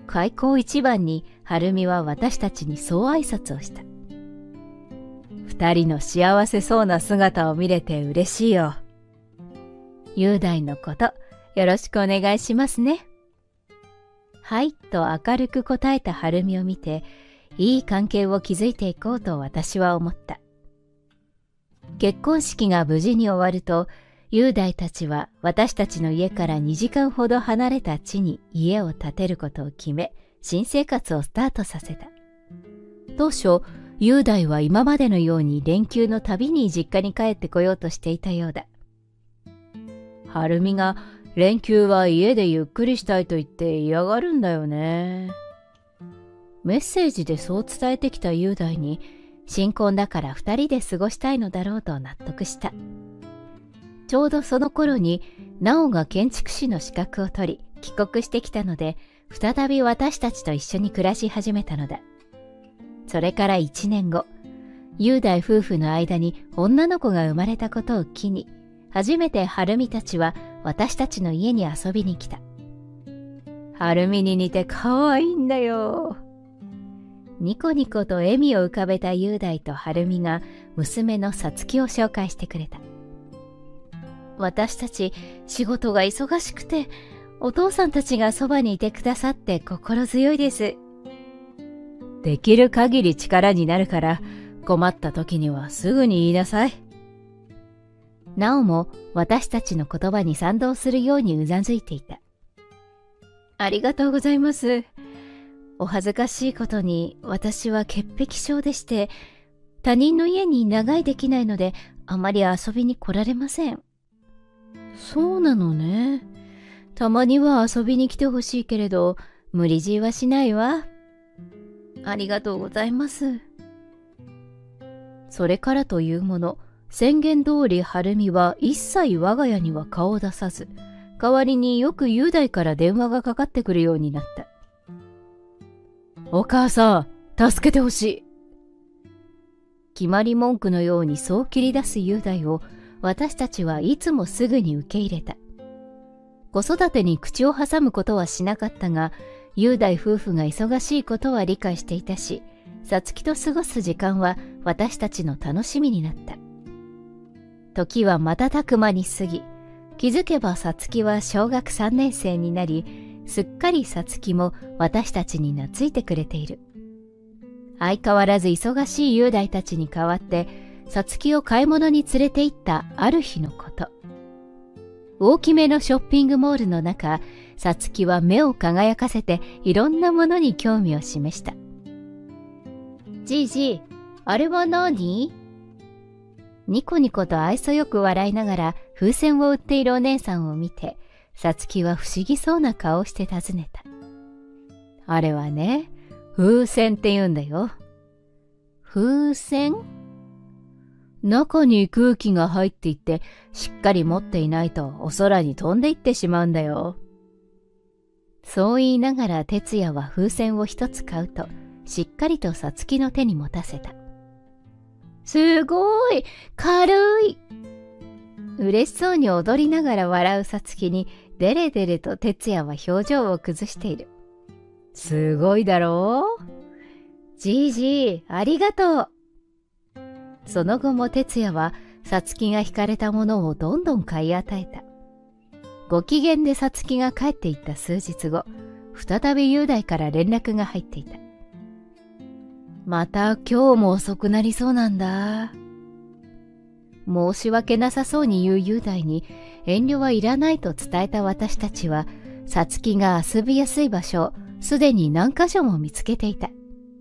開口一番に晴美は私たちにそう挨拶をした。二人の幸せそうな姿を見れて嬉しいよ。雄大のことよろしくお願いしますね。はいと明るく答えた晴美を見て、いい関係を築いていこうと私は思った。結婚式が無事に終わると、雄大たちは私たちの家からにじかんほど離れた地に家を建てることを決め、新生活をスタートさせた。当初、雄大は今までのように連休のたびに実家に帰ってこようとしていたようだ。晴美が連休は家でゆっくりしたいと言って嫌がるんだよね。メッセージでそう伝えてきた雄大に、新婚だから二人で過ごしたいのだろうと納得した。ちょうどその頃に、直が建築士の資格を取り、帰国してきたので、再び私たちと一緒に暮らし始めたのだ。それから一年後、雄大夫婦の間に女の子が生まれたことを機に、初めて晴美たちは私たちの家に遊びに来た。晴美に似て可愛いんだよ。ニコニコと笑みを浮かべた雄大と晴美が娘のさつきを紹介してくれた。私たち仕事が忙しくて、お父さんたちがそばにいてくださって心強いです。できる限り力になるから、困った時にはすぐに言いなさい。なおも私たちの言葉に賛同するようにうなずいていた。ありがとうございます。お恥ずかしいことに私は潔癖症でして、他人の家に長居できないのであまり遊びに来られません。そうなのね。たまには遊びに来てほしいけれど、無理強いはしないわ。ありがとうございます。それからというもの、宣言通り晴美は一切我が家には顔を出さず、代わりによく雄大から電話がかかってくるようになった。お母さん、助けてほしい。決まり文句のようにそう切り出す雄大を私たちはいつもすぐに受け入れた。子育てに口を挟むことはしなかったが、雄大夫婦が忙しいことは理解していたし、さつきと過ごす時間は私たちの楽しみになった。時は瞬く間に過ぎ、気づけばさつきは小学さんねん生になり、すっかりさつきも私たちに懐いてくれている。相変わらず忙しい雄大たちに代わって、さつきを買い物に連れて行ったある日のこと。大きめのショッピングモールの中、さつきは目を輝かせていろんなものに興味を示した。じいじ、あれは何？ニコニコと愛想よく笑いながら風船を売っているお姉さんを見て、さつきは不思議そうな顔をして尋ねた。あれはね、風船って言うんだよ。風船？中に空気が入っていて、しっかり持っていないとお空に飛んでいってしまうんだよ。そう言いながら哲也は風船を一つ買うと、しっかりとさつきの手に持たせた。すごい！軽い！嬉しそうに踊りながら笑うさつきに、デレデレと哲也は表情を崩している。すごいだろう？じいじ、ありがとう。その後も哲也は、さつきが惹かれたものをどんどん買い与えた。ご機嫌でさつきが帰っていった数日後、再び雄大から連絡が入っていた。また今日も遅くなりそうなんだ。申し訳なさそうに言う雄大に遠慮はいらないと伝えた私たちは、さつきが遊びやすい場所をすでに何箇所も見つけていた。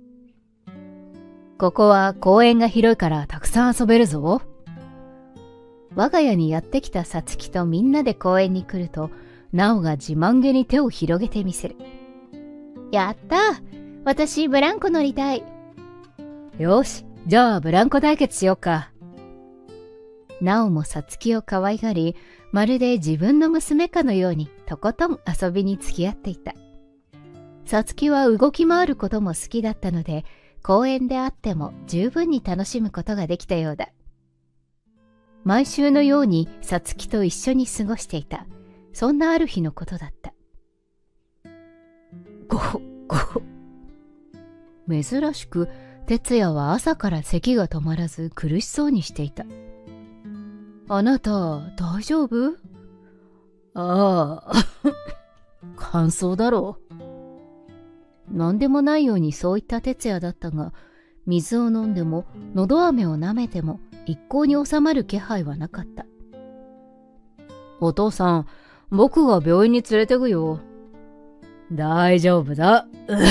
ここは公園が広いからたくさん遊べるぞ。我が家にやってきたさつきとみんなで公園に来ると、なおが自慢げに手を広げてみせる。やったー！私ブランコ乗りたい。よし、じゃあブランコ対決しようか。なおもさつきを可愛がり、まるで自分の娘かのようにとことん遊びに付き合っていた。さつきは動き回ることも好きだったので、公園であっても十分に楽しむことができたようだ。毎週のようにさつきと一緒に過ごしていた。そんなある日のことだった。ご、 こ。珍しく、哲也は朝から咳が止まらず苦しそうにしていた。あなた、大丈夫？ああ、乾燥だろう。なんでもないようにそう言った哲也だったが、水を飲んでも、のど飴を舐めても、一向に収まる気配はなかった。お父さん、僕が病院に連れてくよ。大丈夫だ。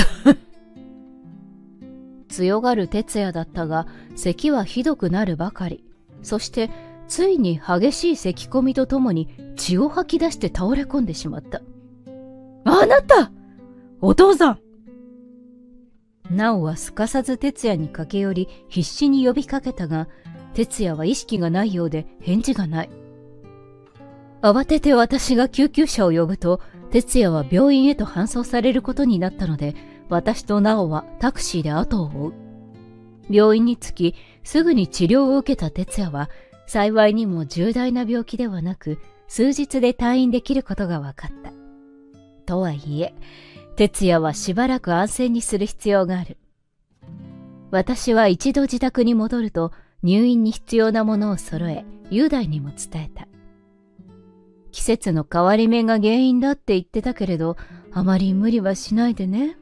強がる哲也だったが、咳はひどくなるばかり。そして、ついに激しい咳込みとともに血を吐き出して倒れ込んでしまった。あなた！お父さん！なおはすかさず哲也に駆け寄り必死に呼びかけたが、哲也は意識がないようで返事がない。慌てて私が救急車を呼ぶと、哲也は病院へと搬送されることになったので、私となおはタクシーで後を追う。病院に着き、すぐに治療を受けた哲也は、幸いにも重大な病気ではなく、数日で退院できることが分かった。とはいえ、哲也はしばらく安静にする必要がある。私は一度自宅に戻ると、入院に必要なものを揃え、雄大にも伝えた。季節の変わり目が原因だって言ってたけれど、あまり無理はしないでね。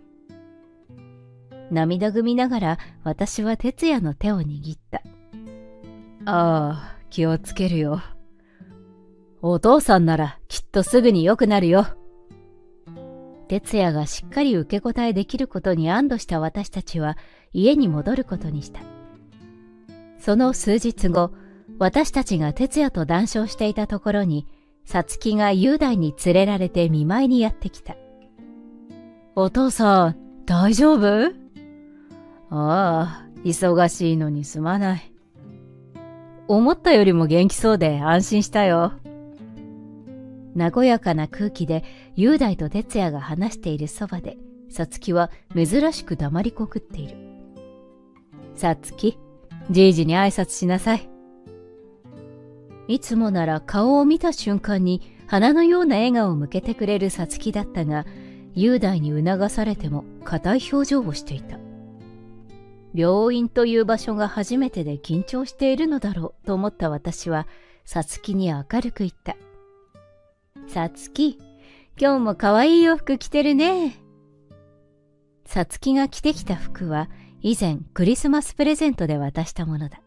涙ぐみながら私は哲也の手を握った。ああ、気をつけるよ。お父さんならきっとすぐに良くなるよ。哲也がしっかり受け答えできることに安堵した私たちは家に戻ることにした。その数日後、私たちが哲也と談笑していたところに、さつきが雄大に連れられて見舞いにやってきた。お父さん、大丈夫？ああ、忙しいのにすまない。思ったよりも元気そうで安心したよ。和やかな空気で雄大と哲也が話しているそばで、さつきは珍しく黙りこくっている。さつき、じいじに挨拶しなさい。いつもなら顔を見た瞬間に花のような笑顔を向けてくれるさつきだったが、雄大に促されても硬い表情をしていた。病院という場所が初めてで緊張しているのだろうと思った私は、さつきに明るく言った。さつき、今日も可愛い洋服着てるね。さつきが着てきた服は以前クリスマスプレゼントで渡したものだ。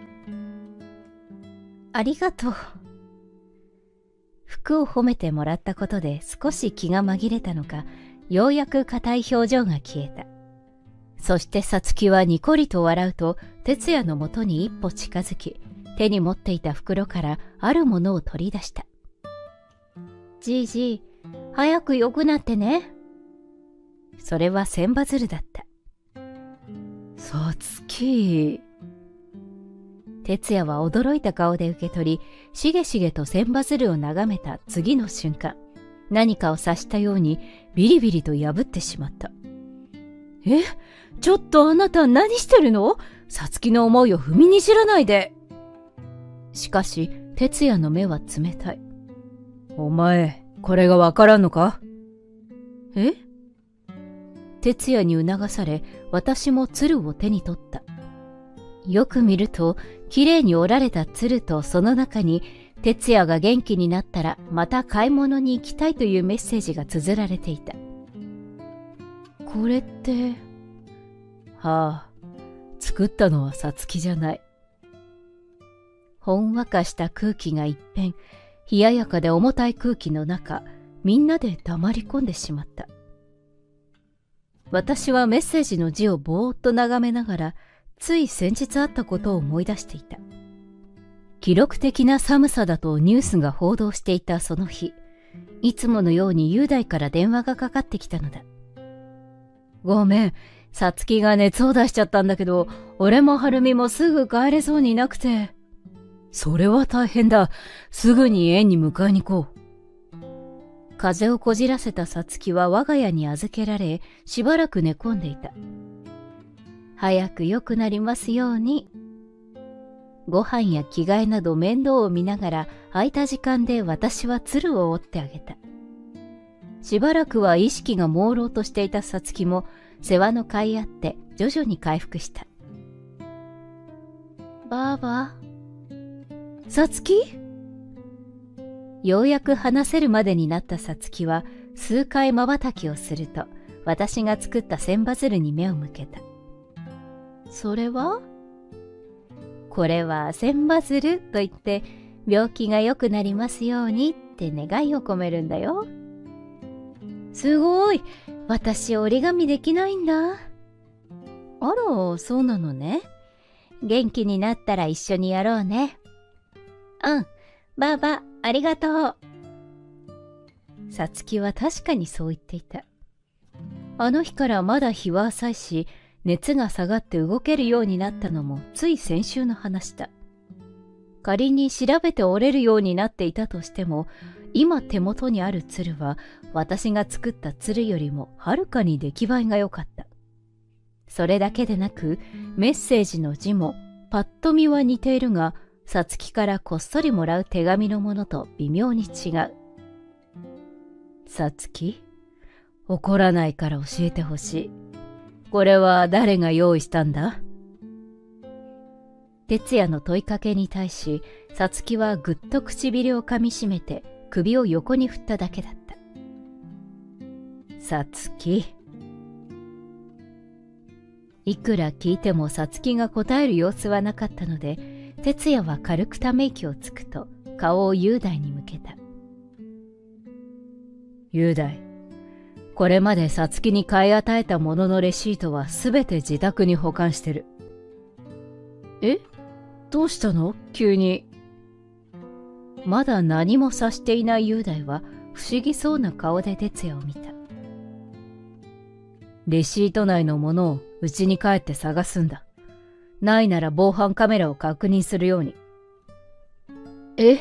ありがとう。服を褒めてもらったことで少し気が紛れたのか、ようやく硬い表情が消えた。そしてさつきはにこりと笑うと、哲也のもとに一歩近づき、手に持っていた袋からあるものを取り出した。じいじ、早く良くなってね。それは千羽鶴だった。さつき。哲也は驚いた顔で受け取り、しげしげと千羽鶴を眺めた次の瞬間、何かを察したようにビリビリと破ってしまった。え、ちょっとあなた何してるの？さつきの思いを踏みにじらないで。しかし、哲也の目は冷たい。お前、これがわからんのか？え？哲也に促され、私も鶴を手に取った。よく見ると、きれいに折られた鶴とその中に、哲也が元気になったらまた買い物に行きたいというメッセージが綴られていた。これって、はあ、作ったのはさつきじゃない。ほんわかした空気が一変、冷ややかで重たい空気の中、みんなで黙り込んでしまった。私はメッセージの字をぼーっと眺めながら、つい先日あったことを思い出していた。記録的な寒さだとニュースが報道していたその日、いつものように雄大から電話がかかってきたのだ。ごめん、さつきが熱を出しちゃったんだけど、俺もはるみもすぐ帰れそうになくて。それは大変だ。すぐに園に迎えに行こう。風邪をこじらせたさつきは我が家に預けられ、しばらく寝込んでいた。早く良くなりますように。ご飯や着替えなど面倒を見ながら空いた時間で私は鶴を折ってあげた。 しばらくは意識が朦朧としていたさつきも世話の甲斐あって徐々に回復した。ばあば。さつき？ようやく話せるまでになったさつきは数回瞬きをすると私が作った千羽鶴に目を向けた。それは？これは千羽鶴と言って病気が良くなりますようにって願いを込めるんだよ。すごい。私折り紙できないんだ。あら、そうなのね。元気になったら一緒にやろうね。うん、ばあば、ありがとう。さつきは確かにそう言っていた。あの日からまだ日は浅いし、熱が下がって動けるようになったのもつい先週の話だ。仮に調べて折れるようになっていたとしても、今手元にある鶴は私が作った鶴よりもはるかに出来栄えが良かった。それだけでなくメッセージの字もパッと見は似ているが、さつきからこっそりもらう手紙のものと微妙に違う。さつき、怒らないから教えてほしい。これは誰が用意したんだ？哲也の問いかけに対し、さつきはぐっと唇をかみしめて首を横に振っただけだった。さつき。いくら聞いてもさつきが答える様子はなかったので、哲也は軽くため息をつくと顔を雄大に向けた。雄大、これまでさつきに買い与えたもののレシートはすべて自宅に保管してる。え？どうしたの？急に。まだ何も察していない雄大は不思議そうな顔で哲也を見た。レシート内のものを家に帰って探すんだ。ないなら防犯カメラを確認するように。え？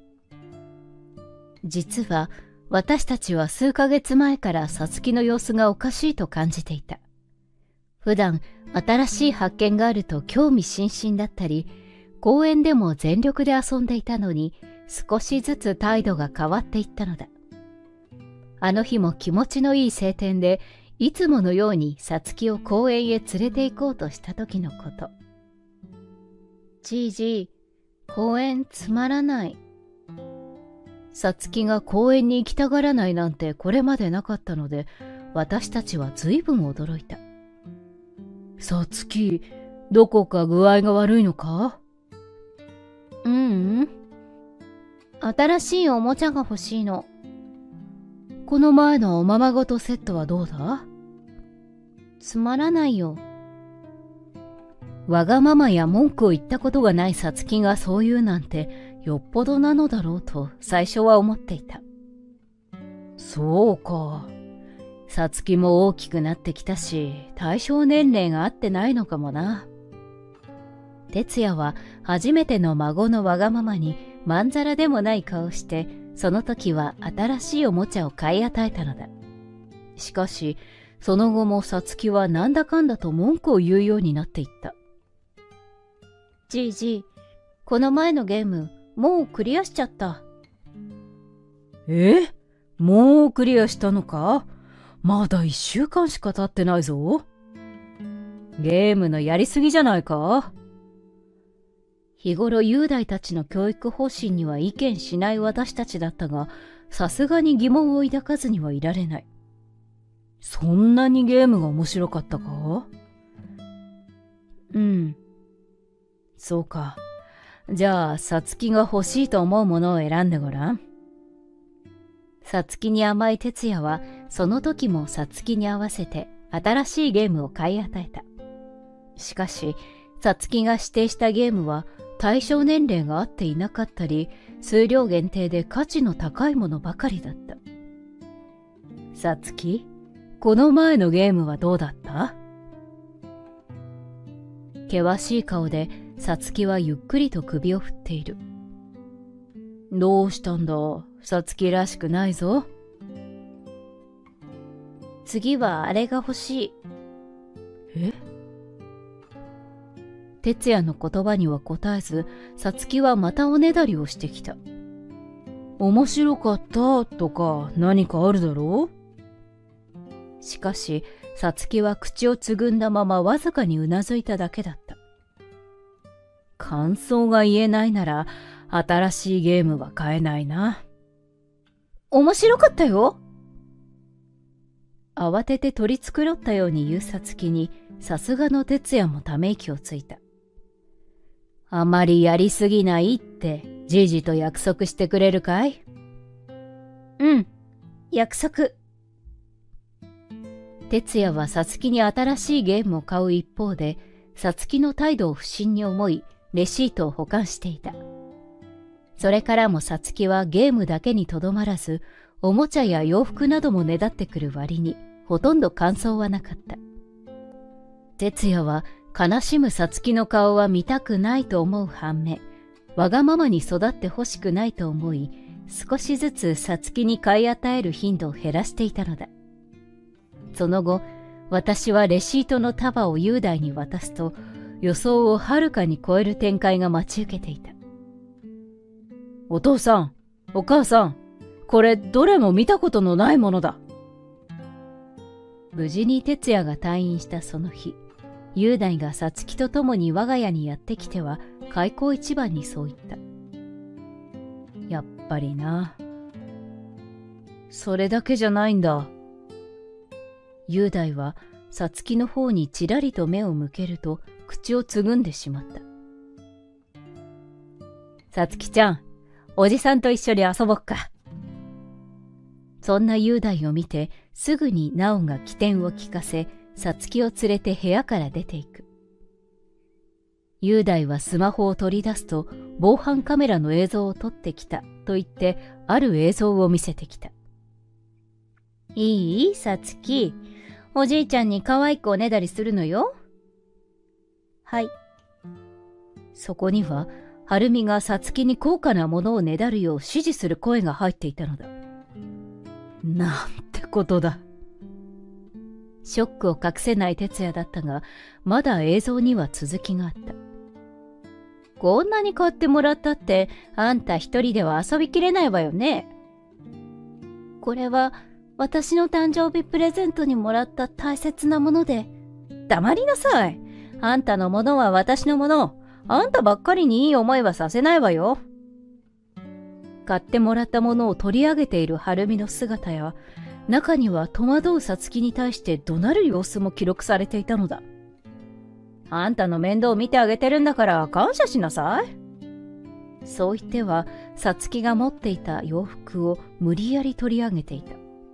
実は私たちは数ヶ月前からさつきの様子がおかしいと感じていた。普段新しい発見があると興味津々だったり、公園でも全力で遊んでいたのに少しずつ態度が変わっていったのだ。あの日も気持ちのいい晴天でいつものようにさつきを公園へ連れて行こうとした時のこと。じいじ、公園つまらない。さつきが公園に行きたがらないなんてこれまでなかったので、私たちは随分驚いた。さつき、どこか具合が悪いのか？ううん。新しいおもちゃが欲しいの。この前のおままごとセットはどうだ？つまらないよ。わがままや文句を言ったことがないさつきがそう言うなんてよっぽどなのだろうと最初は思っていた。そうか。さつきも大きくなってきたし、対象年齢が合ってないのかもな。哲也は初めての孫のわがままにまんざらでもない顔して、その時は新しいおもちゃを買い与えたのだ。しかし、その後もさつきはなんだかんだと文句を言うようになっていった。じいじ、この前のゲーム、もうクリアしちゃった。え？もうクリアしたのか？まだ一週間しか経ってないぞ。ゲームのやりすぎじゃないか？日頃雄大たちの教育方針には意見しない私たちだったが、さすがに疑問を抱かずにはいられない。そんなにゲームが面白かったか？うん。そうか。じゃあ、さつきが欲しいと思うものを選んでごらん。さつきに甘い哲也は、その時もさつきに合わせて新しいゲームを買い与えた。しかし、さつきが指定したゲームは対象年齢が合っていなかったり、数量限定で価値の高いものばかりだった。さつき、この前のゲームはどうだった？険しい顔でさつきはゆっくりと首を振っている。どうしたんだ？さつきらしくないぞ。次はあれが欲しい。え？哲也の言葉には答えず、さつきはまたおねだりをしてきた。 面白かったとか何かあるだろう？しかし、さつきは口をつぐんだままわずかにうなずいただけだった。感想が言えないなら、新しいゲームは買えないな。面白かったよ。慌てて取り繕ったように言うさつきに、さすがの哲也もため息をついた。あまりやりすぎないって、じいじと約束してくれるかい？うん、約束。哲也はさつきに新しいゲームを買う一方で、さつきの態度を不審に思い、レシートを保管していた。それからもさつきはゲームだけにとどまらず、おもちゃや洋服などもねだってくる割に、ほとんど感想はなかった。哲也は悲しむさつきの顔は見たくないと思う反面、わがままに育ってほしくないと思い、少しずつさつきに買い与える頻度を減らしていたのだ。その後、私はレシートの束を雄大に渡すと、予想をはるかに超える展開が待ち受けていた。お父さん、お母さん、これどれも見たことのないものだ。無事に哲也が退院したその日、雄大がさつきと共に我が家にやってきては、開口一番にそう言った。やっぱりな。それだけじゃないんだ。雄大はさつきの方にちらりと目を向けると口をつぐんでしまった。さつきちゃん、おじさんと一緒に遊ぼっか。そんな雄大を見てすぐに直が機転を利かせ、さつきを連れて部屋から出ていく。雄大はスマホを取り出すと防犯カメラの映像を撮ってきたと言ってある映像を見せてきた。いい？さつき。おじいちゃんに可愛くおねだりするのよ。はい。そこには、はるみがさつきに高価なものをねだるよう指示する声が入っていたのだ。なんてことだ。ショックを隠せない哲也だったが、まだ映像には続きがあった。こんなに買ってもらったって、あんた一人では遊びきれないわよね。これは、私の誕生日プレゼントにもらった大切なもので。黙りなさい。あんたのものは私のもの。あんたばっかりにいい思いはさせないわよ。買ってもらったものを取り上げているはるみの姿や、中には戸惑うさつきに対して怒鳴る様子も記録されていたのだ。あんたの面倒を見てあげてるんだから感謝しなさい。そう言っては、さつきが持っていた洋服を無理やり取り上げていた。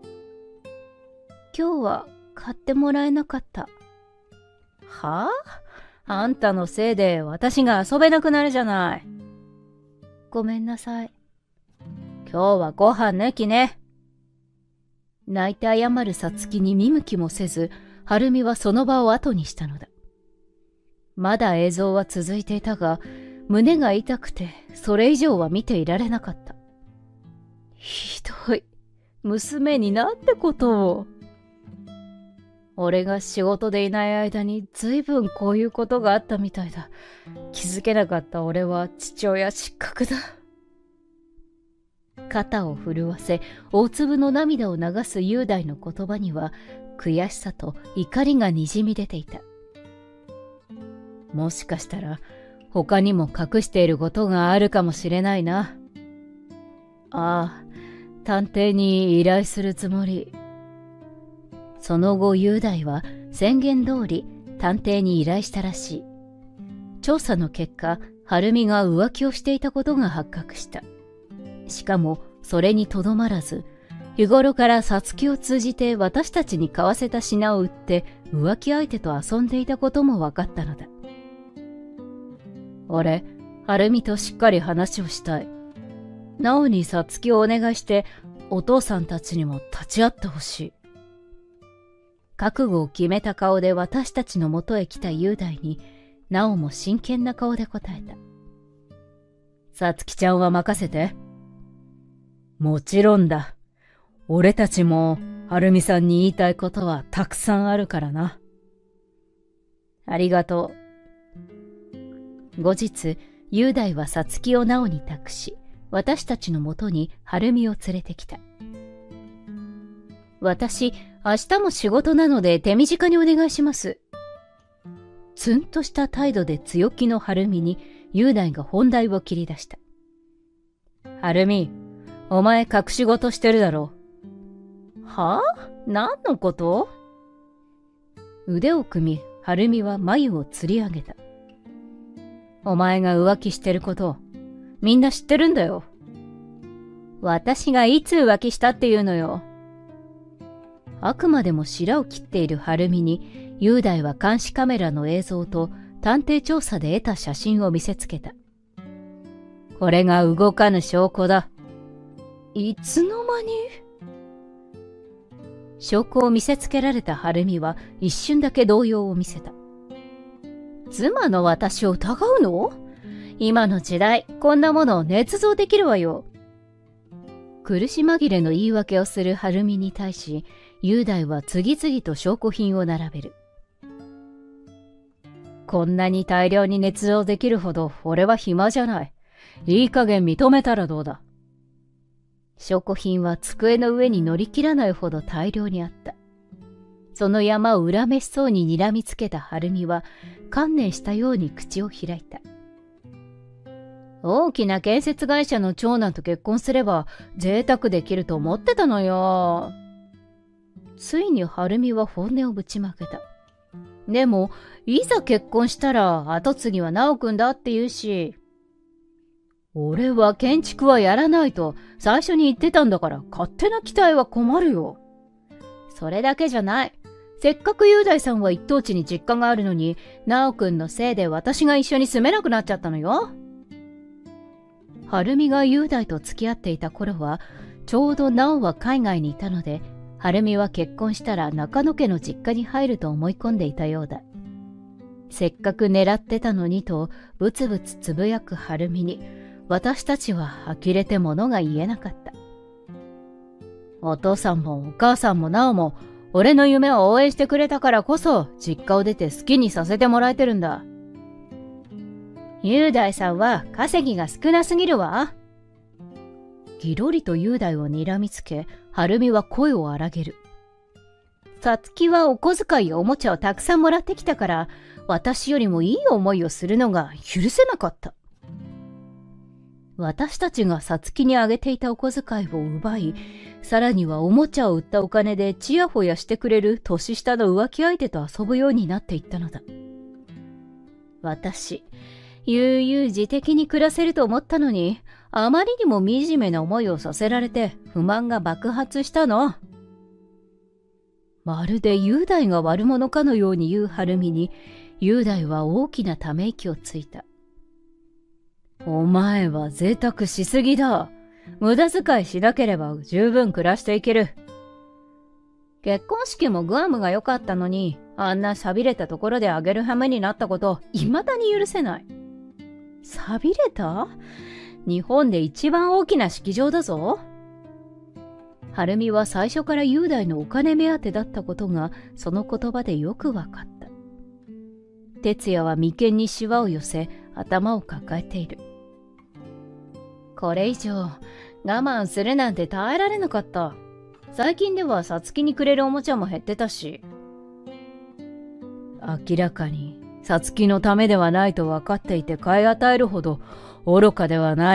今日は買ってもらえなかった。はあ？あんたのせいで私が遊べなくなるじゃない。ごめんなさい。今日はご飯抜きね。泣いて謝るさつきに見向きもせず、はるみはその場を後にしたのだ。まだ映像は続いていたが、胸が痛くてそれ以上は見ていられなかった。ひどい。娘になんてことを。俺が仕事でいない間に随分こういうことがあったみたいだ。気づけなかった俺は父親失格だ。肩を震わせ、大粒の涙を流す雄大の言葉には、悔しさと怒りがにじみ出ていた。もしかしたら、他にも隠していることがあるかもしれないな。ああ、探偵に依頼するつもり。その後、雄大は宣言通り探偵に依頼したらしい。調査の結果、はるみが浮気をしていたことが発覚した。しかも、それにとどまらず、日頃からさつきを通じて私たちに買わせた品を売って浮気相手と遊んでいたことも分かったのだ。俺、はるみとしっかり話をしたい。なおにさつきをお願いして、お父さんたちにも立ち会ってほしい。覚悟を決めた顔で私たちのもとへ来た雄大に、なおも真剣な顔で答えた。さつきちゃんは任せて。もちろんだ。俺たちも、はるみさんに言いたいことはたくさんあるからな。ありがとう。後日、雄大はさつきをなおに託し、 私たちのもとに晴美を連れてきた。私、明日も仕事なので手短にお願いします。ツンとした態度で強気の晴美に雄大が本題を切り出した。晴美、お前隠し事してるだろう。はあ？何のこと？腕を組み、晴美は眉をつり上げた。お前が浮気してることをみんな知ってるんだよ。私がいつ浮気したっていうのよ。あくまでも白を切っている晴美に雄大は監視カメラの映像と探偵調査で得た写真を見せつけた。これが動かぬ証拠だ。いつの間に？証拠を見せつけられた晴美は一瞬だけ動揺を見せた。妻の私を疑うの？今の時代、こんなものを捏造できるわよ。苦し紛れの言い訳をする晴美に対し、雄大は次々と証拠品を並べる。こんなに大量に捏造できるほど俺は暇じゃない。いい加減認めたらどうだ。証拠品は机の上に乗り切らないほど大量にあった。その山を恨めしそうに睨みつけた晴美は観念したように口を開いた。大きな建設会社の長男と結婚すれば贅沢できると思ってたのよ。ついに晴美は本音をぶちまけた。でもいざ結婚したら後継ぎは直くんだって言うし。俺は建築はやらないと最初に言ってたんだから、勝手な期待は困るよ。それだけじゃない。せっかく雄大さんは一等地に実家があるのに、直くんのせいで私が一緒に住めなくなっちゃったのよ。晴美が雄大と付き合っていた頃は、ちょうど直は海外にいたので、晴美は結婚したら中野家の実家に入ると思い込んでいたようだ。せっかく狙ってたのにと、ブツブツつぶやく晴美に、私たちは呆れて物が言えなかった。お父さんもお母さんも直も、俺の夢を応援してくれたからこそ、実家を出て好きにさせてもらえてるんだ。雄大さんは稼ぎが少なすぎるわ。ぎろりと雄大を睨みつけ、晴美は声を荒げる。さつきはお小遣いやおもちゃをたくさんもらってきたから、私よりもいい思いをするのが許せなかった。私たちがさつきにあげていたお小遣いを奪い、さらにはおもちゃを売ったお金でちやほやしてくれる年下の浮気相手と遊ぶようになっていったのだ。私、悠々自適に暮らせると思ったのに、あまりにも惨めな思いをさせられて不満が爆発したの。まるで雄大が悪者かのように言う晴美に、雄大は大きなため息をついた。お前は贅沢しすぎだ。無駄遣いしなければ十分暮らしていける。結婚式もグアムが良かったのに、あんな寂れたところであげる羽目になったこと、未だに許せない。寂れた？日本で一番大きな式場だぞ。晴美は最初から雄大のお金目当てだったことが、その言葉でよくわかった。哲也は眉間にシワを寄せ、頭を抱えている。これ以上我慢するなんて耐えられなかった。最近ではさつきにくれるおもちゃも減ってたし。明らかにさつきのためではないと分かっていて買い与えるほど愚かではない。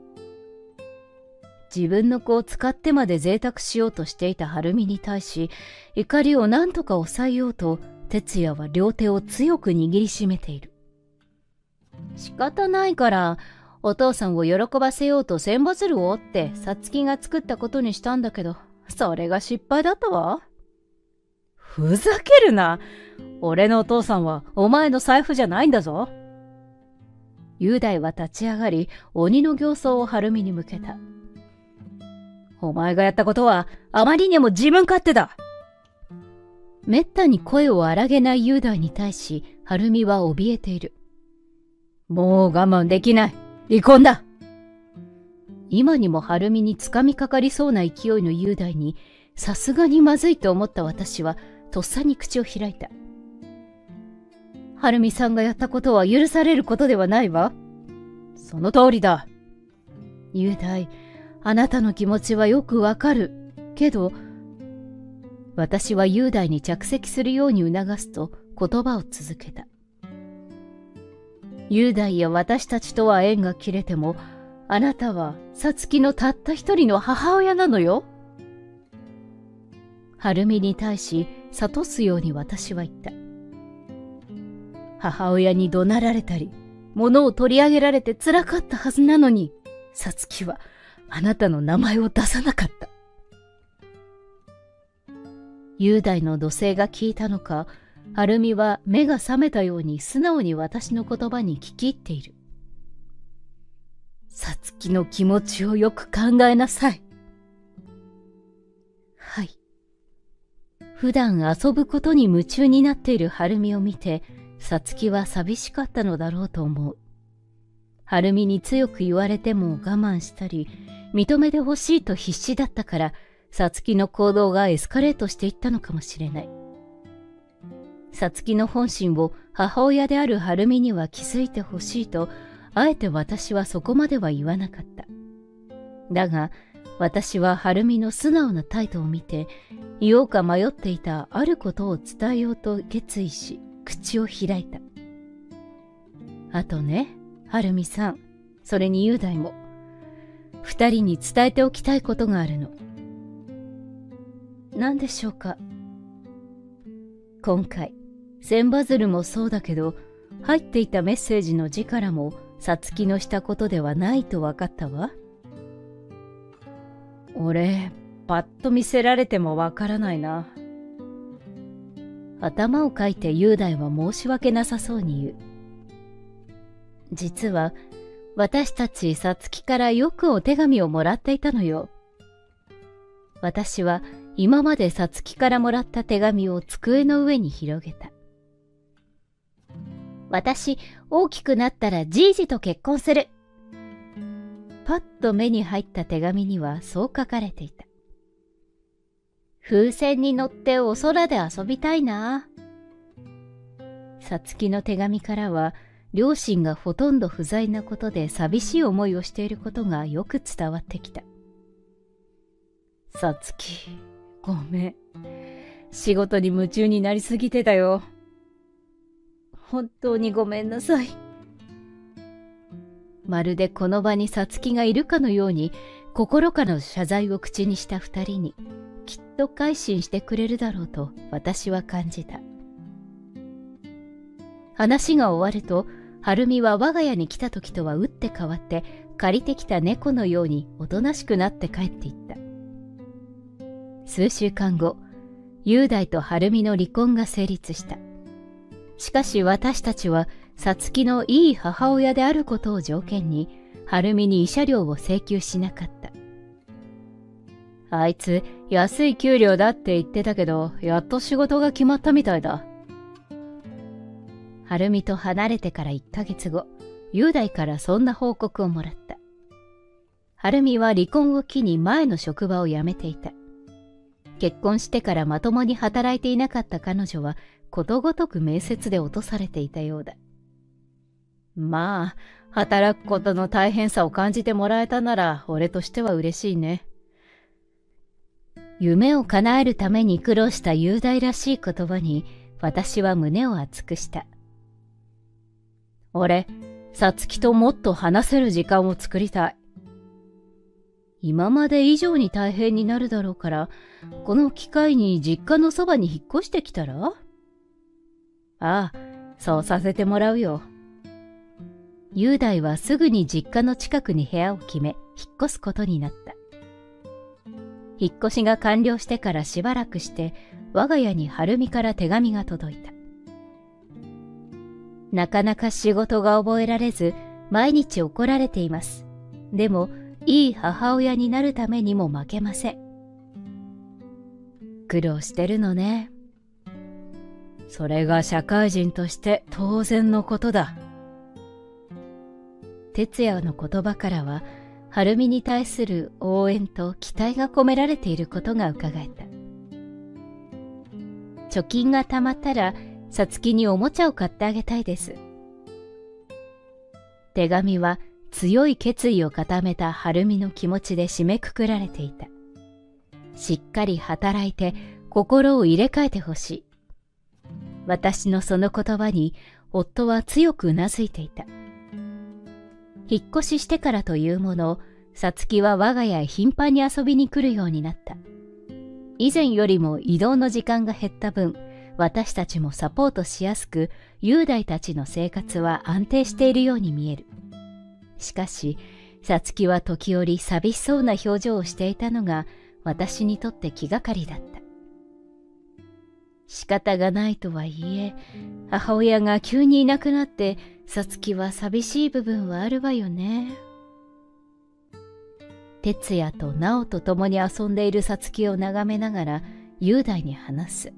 自分の子を使ってまで贅沢しようとしていた晴美に対し、怒りを何とか抑えようと哲也は両手を強く握りしめている。仕方ないから、お父さんを喜ばせようと千羽鶴を折ってさつきが作ったことにしたんだけど、それが失敗だったわ。ふざけるな。俺のお父さんはお前の財布じゃないんだぞ。雄大は立ち上がり、鬼の形相を晴美に向けた。お前がやったことはあまりにも自分勝手だ。めったに声を荒げない雄大に対し、晴美は怯えている。もう我慢できない。離婚だ。今にも晴美につかみかかりそうな勢いの雄大に、さすがにまずいと思った私は、とっさに口を開いた。晴美さんがやったことは許されることではないわ。その通りだ。 雄大、あなたの気持ちはよくわかる。けど、私は雄大に着席するように促すと言葉を続けた。雄大や私たちとは縁が切れても、あなたはさつきのたった一人の母親なのよ。晴美に対し諭すように私は言った。母親に怒鳴られたり、物を取り上げられて辛かったはずなのに、さつきはあなたの名前を出さなかった。雄大の怒声が効いたのか、晴美は目が覚めたように素直に私の言葉に聞き入っている。さつきの気持ちをよく考えなさい。はい。普段遊ぶことに夢中になっている晴美を見て、さつきは寂しかったのだろうと思う。晴美に強く言われても我慢したり、認めてほしいと必死だったから、さつきの行動がエスカレートしていったのかもしれない。さつきの本心を母親である晴美には気づいてほしいと、あえて私はそこまでは言わなかった。だが、私は晴美の素直な態度を見て、言おうか迷っていたあることを伝えようと決意し、口を開いた。あとね、晴美さん、それに雄大も、二人に伝えておきたいことがあるの。何でしょうか。今回、千羽鶴もそうだけど、入っていたメッセージの字からも、さつきのしたことではないと分かったわ。俺、パッと見せられてもわからないな。頭をかいて雄大は申し訳なさそうに言う。実は、私たちさつきからよくお手紙をもらっていたのよ。私は今までさつきからもらった手紙を机の上に広げた。私、大きくなったらじいじと結婚する。パッと目に入った手紙にはそう書かれていた。風船に乗ってお空で遊びたいな。さつきの手紙からは、両親がほとんど不在なことで寂しい思いをしていることがよく伝わってきた。さつき、ごめん。仕事に夢中になりすぎてたよ。本当にごめんなさい。まるでこの場にさつきがいるかのように心からの謝罪を口にした二人にきっと改心してくれるだろうと私は感じた。話が終わると晴美は我が家に来た時とは打って変わって借りてきた猫のようにおとなしくなって帰っていった。数週間後、雄大と晴美の離婚が成立した。しかし私たちはさつきのいい母親であることを条件に、晴美に慰謝料を請求しなかった。あいつ、安い給料だって言ってたけど、やっと仕事が決まったみたいだ。晴美と離れてからいっかげつご、雄大からそんな報告をもらった。晴美は離婚を機に前の職場を辞めていた。結婚してからまともに働いていなかった彼女は、ことごとく面接で落とされていたようだ。まあ、働くことの大変さを感じてもらえたなら、俺としては嬉しいね。夢を叶えるために苦労した雄大らしい言葉に、私は胸を熱くした。俺、さつきともっと話せる時間を作りたい。今まで以上に大変になるだろうから、この機会に実家のそばに引っ越してきたら？ああ、そうさせてもらうよ。雄大はすぐに実家の近くに部屋を決め、引っ越すことになった。引っ越しが完了してからしばらくして、我が家に晴美から手紙が届いた。なかなか仕事が覚えられず、毎日怒られています。でも、いい母親になるためにも負けません。苦労してるのね。それが社会人として当然のことだ。哲也の言葉からは、晴美に対する応援と期待が込められていることが伺えた。貯金が貯まったら、さつきにおもちゃを買ってあげたいです。手紙は強い決意を固めた晴美の気持ちで締めくくられていた。しっかり働いて心を入れ替えてほしい。私のその言葉に夫は強くうなずいていた。引っ越ししてからというもの、さつきは我が家へ頻繁に遊びに来るようになった。以前よりも移動の時間が減った分、私たちもサポートしやすく、雄大たちの生活は安定しているように見える。しかし、さつきは時折寂しそうな表情をしていたのが、私にとって気がかりだった。仕方がないとはいえ、母親が急にいなくなって、さつきは寂しい部分はあるわよね。哲也と直と共に遊んでいるさつきを眺めながら、雄大に話す。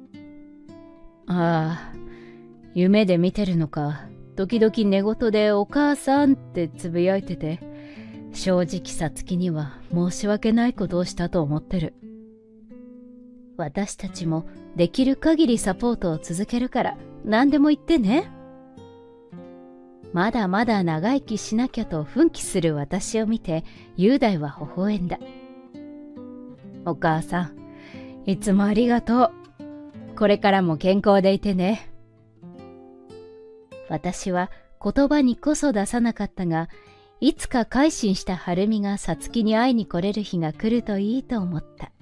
ああ、夢で見てるのか。時々寝言でお母さんってつぶやいてて、正直さつきには申し訳ないことをしたと思ってる。私たちもできる限りサポートを続けるから何でも言ってね。まだまだ長生きしなきゃと奮起する私を見て、雄大は微笑んだ。お母さん、いつもありがとう。これからも健康でいてね。私は言葉にこそ出さなかったが、いつか改心した晴美がさつきに会いに来れる日が来るといいと思った。